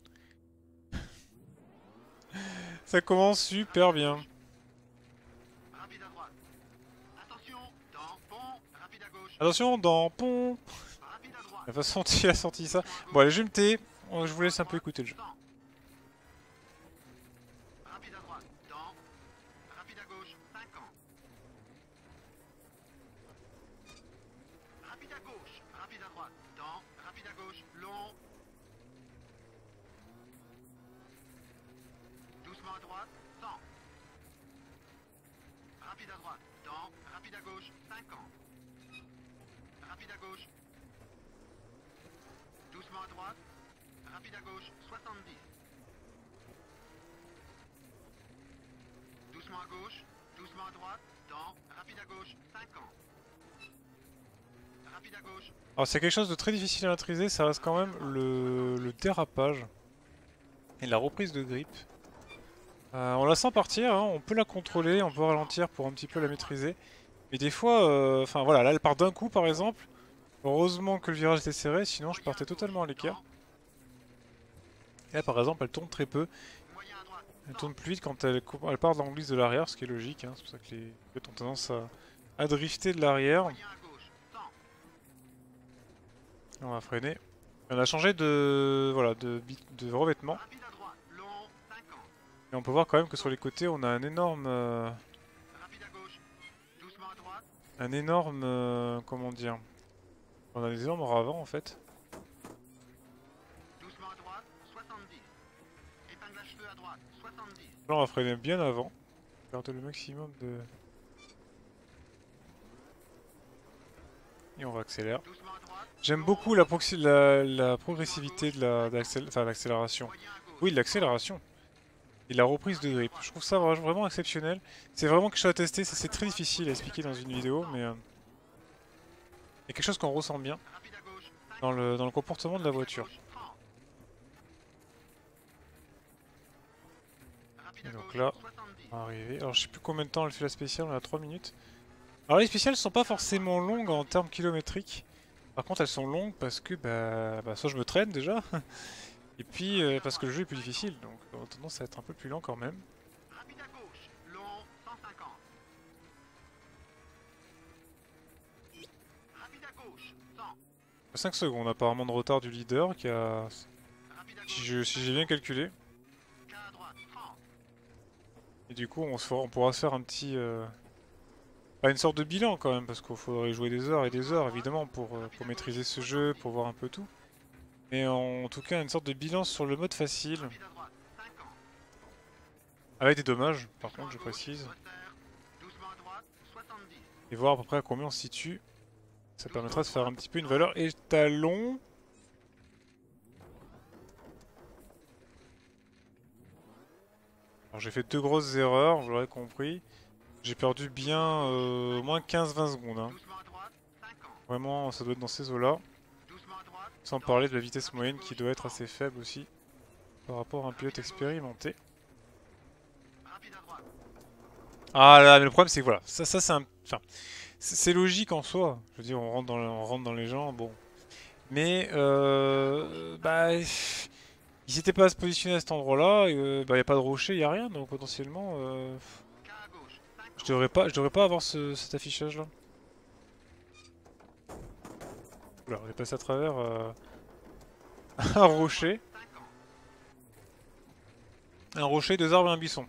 Ça commence super bien. Attention, dans pont. La façon dont il a sorti ça. Bon, allez, je vais me tais. Je vous laisse un peu écouter le jeu. Rapide à droite, dans, rapide à gauche, 50. Rapide à gauche. Doucement à droite, rapide à gauche, 70. Doucement à gauche, doucement à droite, dans, rapide à gauche, 50. Rapide à gauche. Alors c'est quelque chose de très difficile à maîtriser, ça reste quand même le dérapage et la reprise de grip. On la sent partir, hein, on peut la contrôler, on peut ralentir pour un petit peu la maîtriser. Mais des fois, enfin voilà, là elle part d'un coup par exemple. Heureusement que le virage était serré, sinon je partais totalement à l'écart. Et là par exemple elle tourne très peu. Elle tourne plus vite quand elle part dans l'angle de l'arrière, ce qui est logique. Hein, c'est pour ça que les pilotes ont tendance à drifter de l'arrière. On va freiner. On a changé de, voilà, de revêtement. Et on peut voir quand même que sur les côtés on a un énorme... comment dire... On a des énormes ravants en fait. Là on va freiner bien avant. Garder le maximum de... Et on va accélérer. J'aime beaucoup la progressivité de l'accélération. Oui, de l'accélération. Et la reprise de grip. Je trouve ça vraiment exceptionnel. C'est vraiment quelque chose à tester. C'est très difficile à expliquer dans une vidéo, mais... il y a quelque chose qu'on ressent bien dans le comportement de la voiture. Et donc là, on va arriver. Alors je sais plus combien de temps elle fait la spéciale, on a 3 minutes. Alors les spéciales sont pas forcément longues en termes kilométriques. Par contre elles sont longues parce que soit je me traîne déjà, et puis parce que le jeu est plus difficile, donc on a tendance à être un peu plus lent quand même. 5 secondes apparemment de retard du leader qui a... Si j'ai bien calculé. Et du coup on pourra se faire un petit... Pas une sorte de bilan quand même, parce qu'il faudrait jouer des heures et des heures évidemment pour maîtriser ce jeu, pour voir un peu tout. Mais en tout cas une sorte de bilan sur le mode facile. Avec des dommages par contre je précise. Et voir à peu près à combien on se situe. Ça permettra de faire un petit peu une valeur étalon. Alors j'ai fait 2 grosses erreurs, vous l'aurez compris. J'ai perdu bien au moins 15-20 secondes. Hein. Vraiment, ça doit être dans ces eaux-là. Sans parler de la vitesse moyenne qui doit être assez faible aussi par rapport à un pilote expérimenté. Ah là, mais le problème c'est que voilà, ça c'est un... Enfin, c'est logique en soi. Je veux dire, on rentre dans les gens, bon. Mais, bah... Ils s'étaient pas à se positionner à cet endroit-là, bah y a pas de rocher, y a rien, donc potentiellement... je devrais pas avoir cet affichage-là. Oula, on est passé à travers un rocher. Un rocher, deux arbres et un buisson.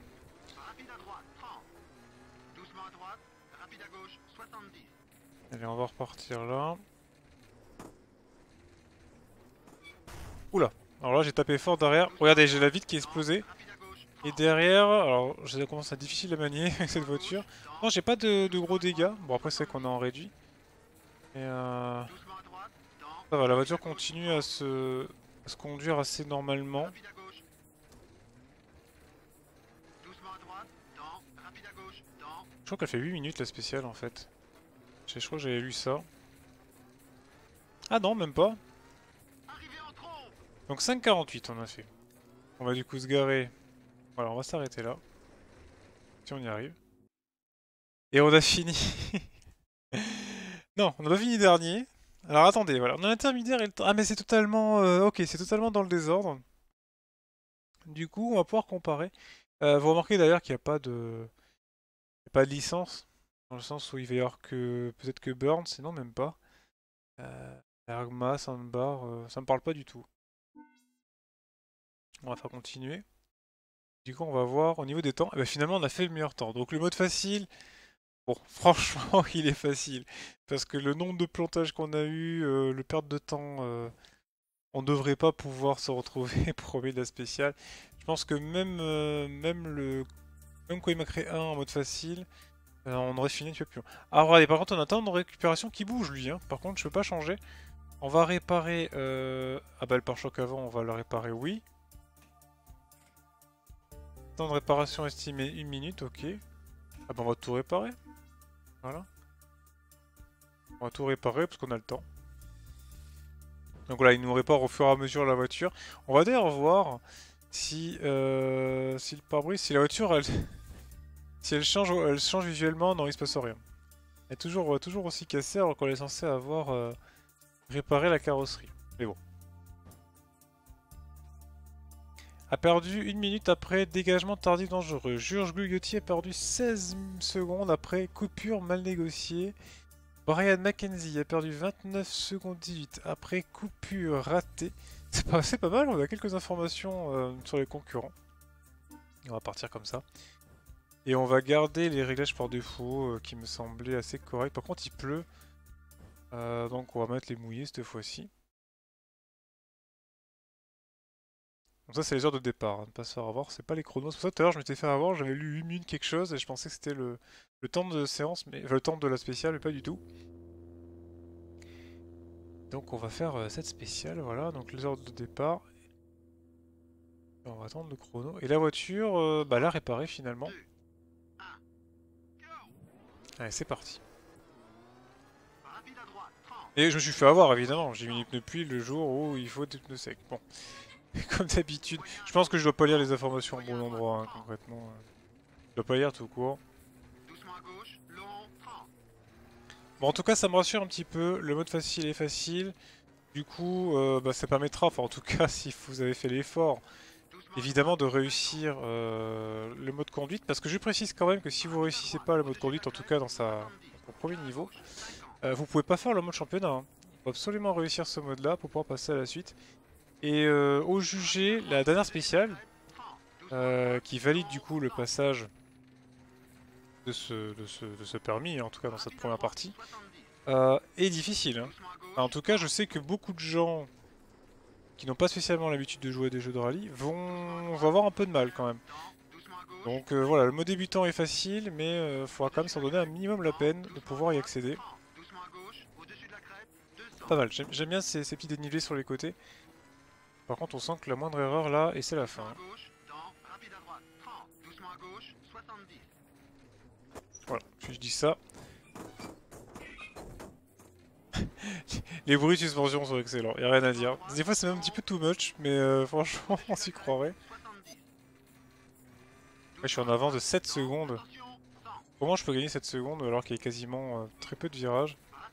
Allez, on va repartir là. Oula, alors là j'ai tapé fort derrière. Regardez, j'ai la vitre qui a explosé. Et derrière, alors ça commence à être difficile à manier avec cette voiture. Non, j'ai pas de gros dégâts. Bon, après c'est qu'on est en réduit. Et ça va, la voiture continue à se conduire assez normalement. Je crois qu'elle fait 8 minutes la spéciale en fait. Je crois que j'avais lu ça. Ah non, même pas. Donc 5,48 on a fait. On va du coup se garer. Voilà, on va s'arrêter là. Si on y arrive. Et on a fini. Non, on n'a pas fini dernier. Alors attendez, voilà, on a l'intermédiaire et le... Ah mais c'est totalement... ok, c'est totalement dans le désordre. Du coup, on va pouvoir comparer. Vous remarquez d'ailleurs qu'il n'y a pas de... Il y a pas de licence. Dans le sens où il va y avoir que... Peut-être que Burn, sinon même pas. Ergma, Sandbar, ça me parle pas du tout. On va faire continuer. Du coup, on va voir au niveau des temps. Et bah, finalement, on a fait le meilleur temps. Donc le mode facile... Bon, franchement, il est facile. Parce que le nombre de plantages qu'on a eu, le perte de temps, on devrait pas pouvoir se retrouver pour de la spéciale. Je pense que même quand il m'a créé un en mode facile, on aurait fini un petit peu plus long. Ah, regardez, par contre, on a un temps de récupération qui bouge, lui. Hein. Par contre, je peux pas changer. On va réparer... Ah bah, le pare-choc avant, on va le réparer, oui. Temps de réparation estimé 1 minute, ok. Ah bah, on va tout réparer. Voilà. On va tout réparer parce qu'on a le temps. Donc voilà, il nous répare au fur et à mesure la voiture. On va d'ailleurs voir si, si le pare-brise, si la voiture, elle, si elle change visuellement, non, il se passe rien. Elle est toujours aussi cassée alors qu'on est censé avoir réparé la carrosserie. Mais bon. A perdu 1 minute après dégagement tardif dangereux. Jurge Guliotti a perdu 16 secondes après coupure mal négociée. Brian McKenzie a perdu 29 secondes 18 après coupure ratée. C'est pas mal, on a quelques informations sur les concurrents. On va partir comme ça. Et on va garder les réglages par défaut qui me semblaient assez corrects. Par contre il pleut. Donc on va mettre les mouillés cette fois-ci. Donc ça c'est les heures de départ, hein, ne pas se faire avoir, c'est pas les chronos. C'est pour ça tout à l'heure je m'étais fait avoir, j'avais lu 8 minutes quelque chose et je pensais que c'était le temps de séance, mais enfin, le temps de la spéciale, mais pas du tout. Donc on va faire cette spéciale, voilà, donc les heures de départ. On va attendre le chrono. Et la voiture, bah la réparer finalement. Allez, c'est parti. Et je me suis fait avoir évidemment, j'ai mis les pneus pluie le jour où il faut des pneus secs. Bon. Comme d'habitude. Je pense que je dois pas lire les informations au bon endroit, hein, concrètement. Je dois pas lire tout court. Bon, en tout cas, ça me rassure un petit peu. Le mode facile est facile. Du coup, bah, ça permettra, enfin en tout cas, si vous avez fait l'effort, évidemment, de réussir le mode conduite. Parce que je précise quand même que si vous réussissez pas le mode conduite, en tout cas dans son premier niveau, vous pouvez pas faire le mode championnat. Hein. Il faut absolument réussir ce mode-là pour pouvoir passer à la suite. Et au jugé, la dernière spéciale, qui valide du coup le passage de ce permis, en tout cas dans cette première partie, est difficile. Hein. Enfin, en tout cas, je sais que beaucoup de gens qui n'ont pas spécialement l'habitude de jouer à des jeux de rallye vont avoir un peu de mal quand même. Donc voilà, le mode débutant est facile, mais il faudra quand même s'en donner un minimum la peine de pouvoir y accéder. Pas mal, j'aime bien ces petits dénivelés sur les côtés. Par contre, on sent que la moindre erreur là, et c'est la fin. Voilà, je dis ça. Les bruits de suspension sont excellents, y a rien à dire. Des fois, c'est même un petit peu too much, mais franchement, on s'y croirait. je suis en avance de 7 secondes. Comment je peux gagner 7 secondes alors qu'il y a quasiment très peu de virages?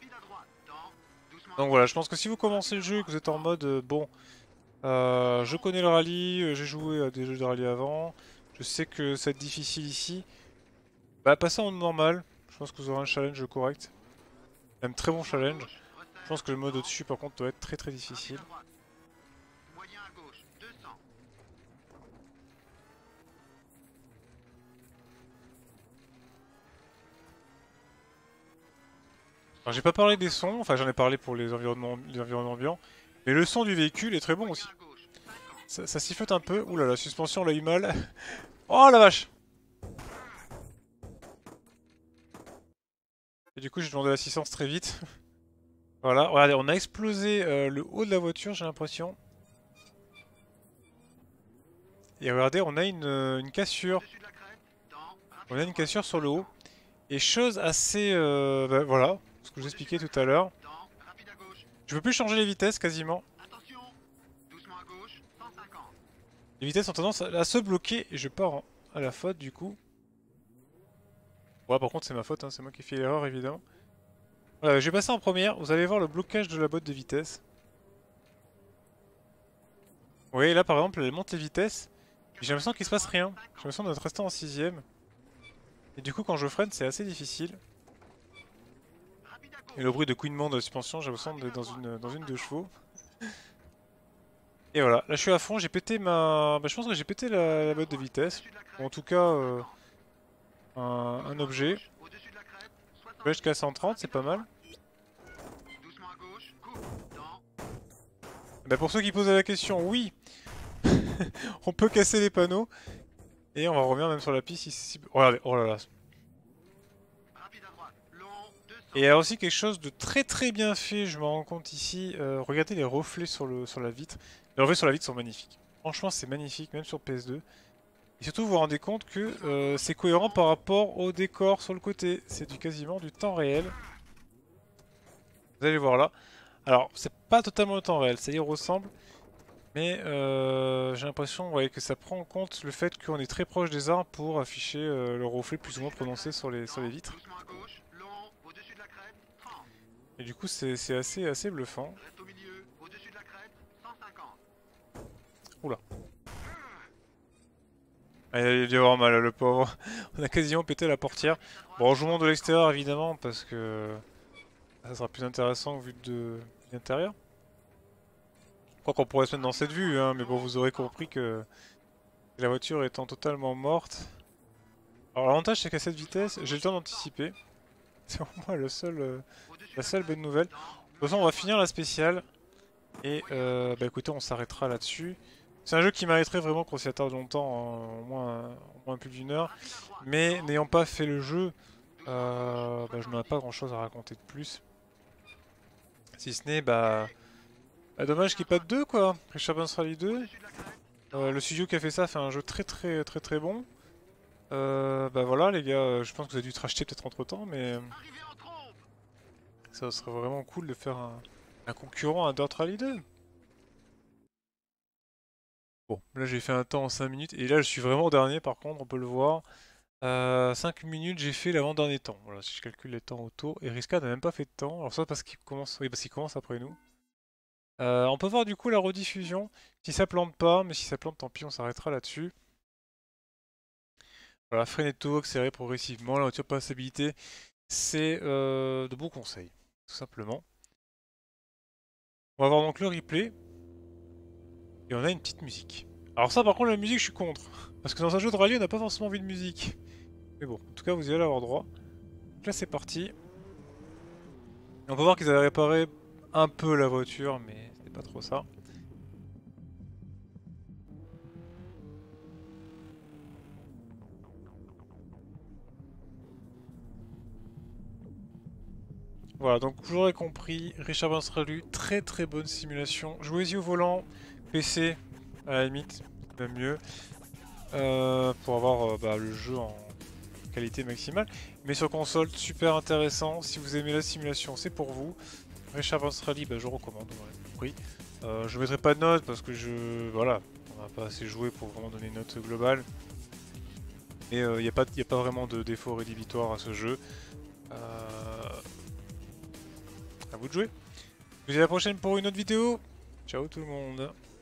Donc voilà, je pense que si vous commencez le jeu et que vous êtes en mode bon, je connais le rallye, j'ai joué à des jeux de rallye avant, je sais que ça va être difficile ici, bah passez en normal, je pense que vous aurez un challenge correct, même très bon challenge. Je pense que le mode au-dessus par contre doit être très difficile. Alors j'ai pas parlé des sons, enfin j'en ai parlé pour les environnements ambiants, mais le son du véhicule est très bon aussi. Ça sifflote un peu, oulala, la suspension l'a eu mal. Oh la vache! Et du coup j'ai demandé l'assistance très vite. Voilà, regardez, on a explosé le haut de la voiture j'ai l'impression. Et regardez, on a une cassure. On a une cassure sur le haut. Et chose assez... bah, voilà, ce que je vous expliquais tout à l'heure. Je peux plus changer les vitesses quasiment. Les vitesses ont tendance à se bloquer et je pars à la faute du coup. Ouais, par contre c'est ma faute, hein, c'est moi qui ai fait l'erreur évidemment. Voilà, je vais passer en première, vous allez voir le blocage de la boîte de vitesse. Vous voyez là par exemple elle monte les vitesses. J'ai l'impression qu'il se passe rien. J'ai l'impression d'être resté en 6ème. Et du coup quand je freine c'est assez difficile. Et le bruit de couinement de la suspension, j'ai l'impression d'être dans une 2 chevaux. Et voilà, là je suis à fond, j'ai pété ma... Bah, je pense que j'ai pété la boîte de vitesse. Ou en tout cas un objet. Je vais jusqu'à 130, c'est pas mal. Bah pour ceux qui posent la question, oui, on peut casser les panneaux. Et on va revenir même sur la piste ici. Regardez, oh là là. Et il y a aussi quelque chose de très bien fait, je me rends compte ici. Regardez les reflets sur la vitre. Les reflets sur la vitre sont magnifiques. Franchement c'est magnifique, même sur PS2. Et surtout vous vous rendez compte que c'est cohérent par rapport au décor sur le côté. C'est quasiment du temps réel. Vous allez voir là. Alors c'est pas totalement le temps réel, ça y ressemble. Mais j'ai l'impression que ça prend en compte le fait qu'on est très proche des arbres pour afficher le reflet plus ou moins prononcé sur les vitres. Et du coup c'est assez bluffant. Oula. Ah, il a dû avoir mal le pauvre. On a quasiment pété la portière. Bon je vous montre de l'extérieur évidemment parce que ça sera plus intéressant vu de l'intérieur. Quoi qu'on pourrait se mettre dans cette vue, hein, mais bon vous aurez compris que la voiture étant totalement morte. Alors l'avantage c'est qu'à cette vitesse, j'ai le temps d'anticiper. C'est au moins la seule bonne nouvelle. De toute façon on va finir la spéciale. Et bah écoutez on s'arrêtera là-dessus. C'est un jeu qui mériterait vraiment qu'on s'y attarde longtemps, hein, au moins plus d'1 heure. Mais n'ayant pas fait le jeu, bah, je n'aurai pas grand chose à raconter de plus. Si ce n'est dommage qu'il n'y ait pas de 2 quoi. Richard Burns Rally 2. Le studio qui a fait ça fait un jeu très bon. Bah voilà les gars, je pense que vous avez dû te racheter peut-être entre temps, mais ça serait vraiment cool de faire un concurrent à Dirt Rally 2. Bon, là j'ai fait un temps en 5 minutes, et là je suis vraiment dernier par contre, on peut le voir. 5 minutes j'ai fait l'avant-dernier temps, voilà si je calcule les temps autour, et Riska n'a même pas fait de temps, alors ça parce qu'il commence, oui, parce qu'il commence après nous. On peut voir du coup la rediffusion, si ça plante pas, mais si ça plante tant pis on s'arrêtera là-dessus. Voilà, freiner tôt, accélérer progressivement, la voiture passabilité, c'est de bons conseils, tout simplement. On va voir donc le replay. Et on a une petite musique. Alors ça par contre la musique je suis contre. Parce que dans un jeu de rallye on n'a pas forcément envie de musique. Mais bon, en tout cas vous y allez avoir droit. Donc là c'est parti. Et on peut voir qu'ils avaient réparé un peu la voiture, mais c'était pas trop ça. Voilà, donc vous l'aurez compris, Richard Burns Rally, très bonne simulation. Jouez-y au volant, PC, à la limite, même mieux. Pour avoir le jeu en qualité maximale. Mais sur console, super intéressant. Si vous aimez la simulation, c'est pour vous. Richard Burns Rally, je recommande, vous l'aurez compris. Je mettrai pas de note parce que voilà, on n'a pas assez joué pour vraiment donner une note globale. Mais il n'y a pas vraiment de défaut rédhibitoire à ce jeu. À vous de jouer. Je vous dis à la prochaine pour une autre vidéo. Ciao tout le monde.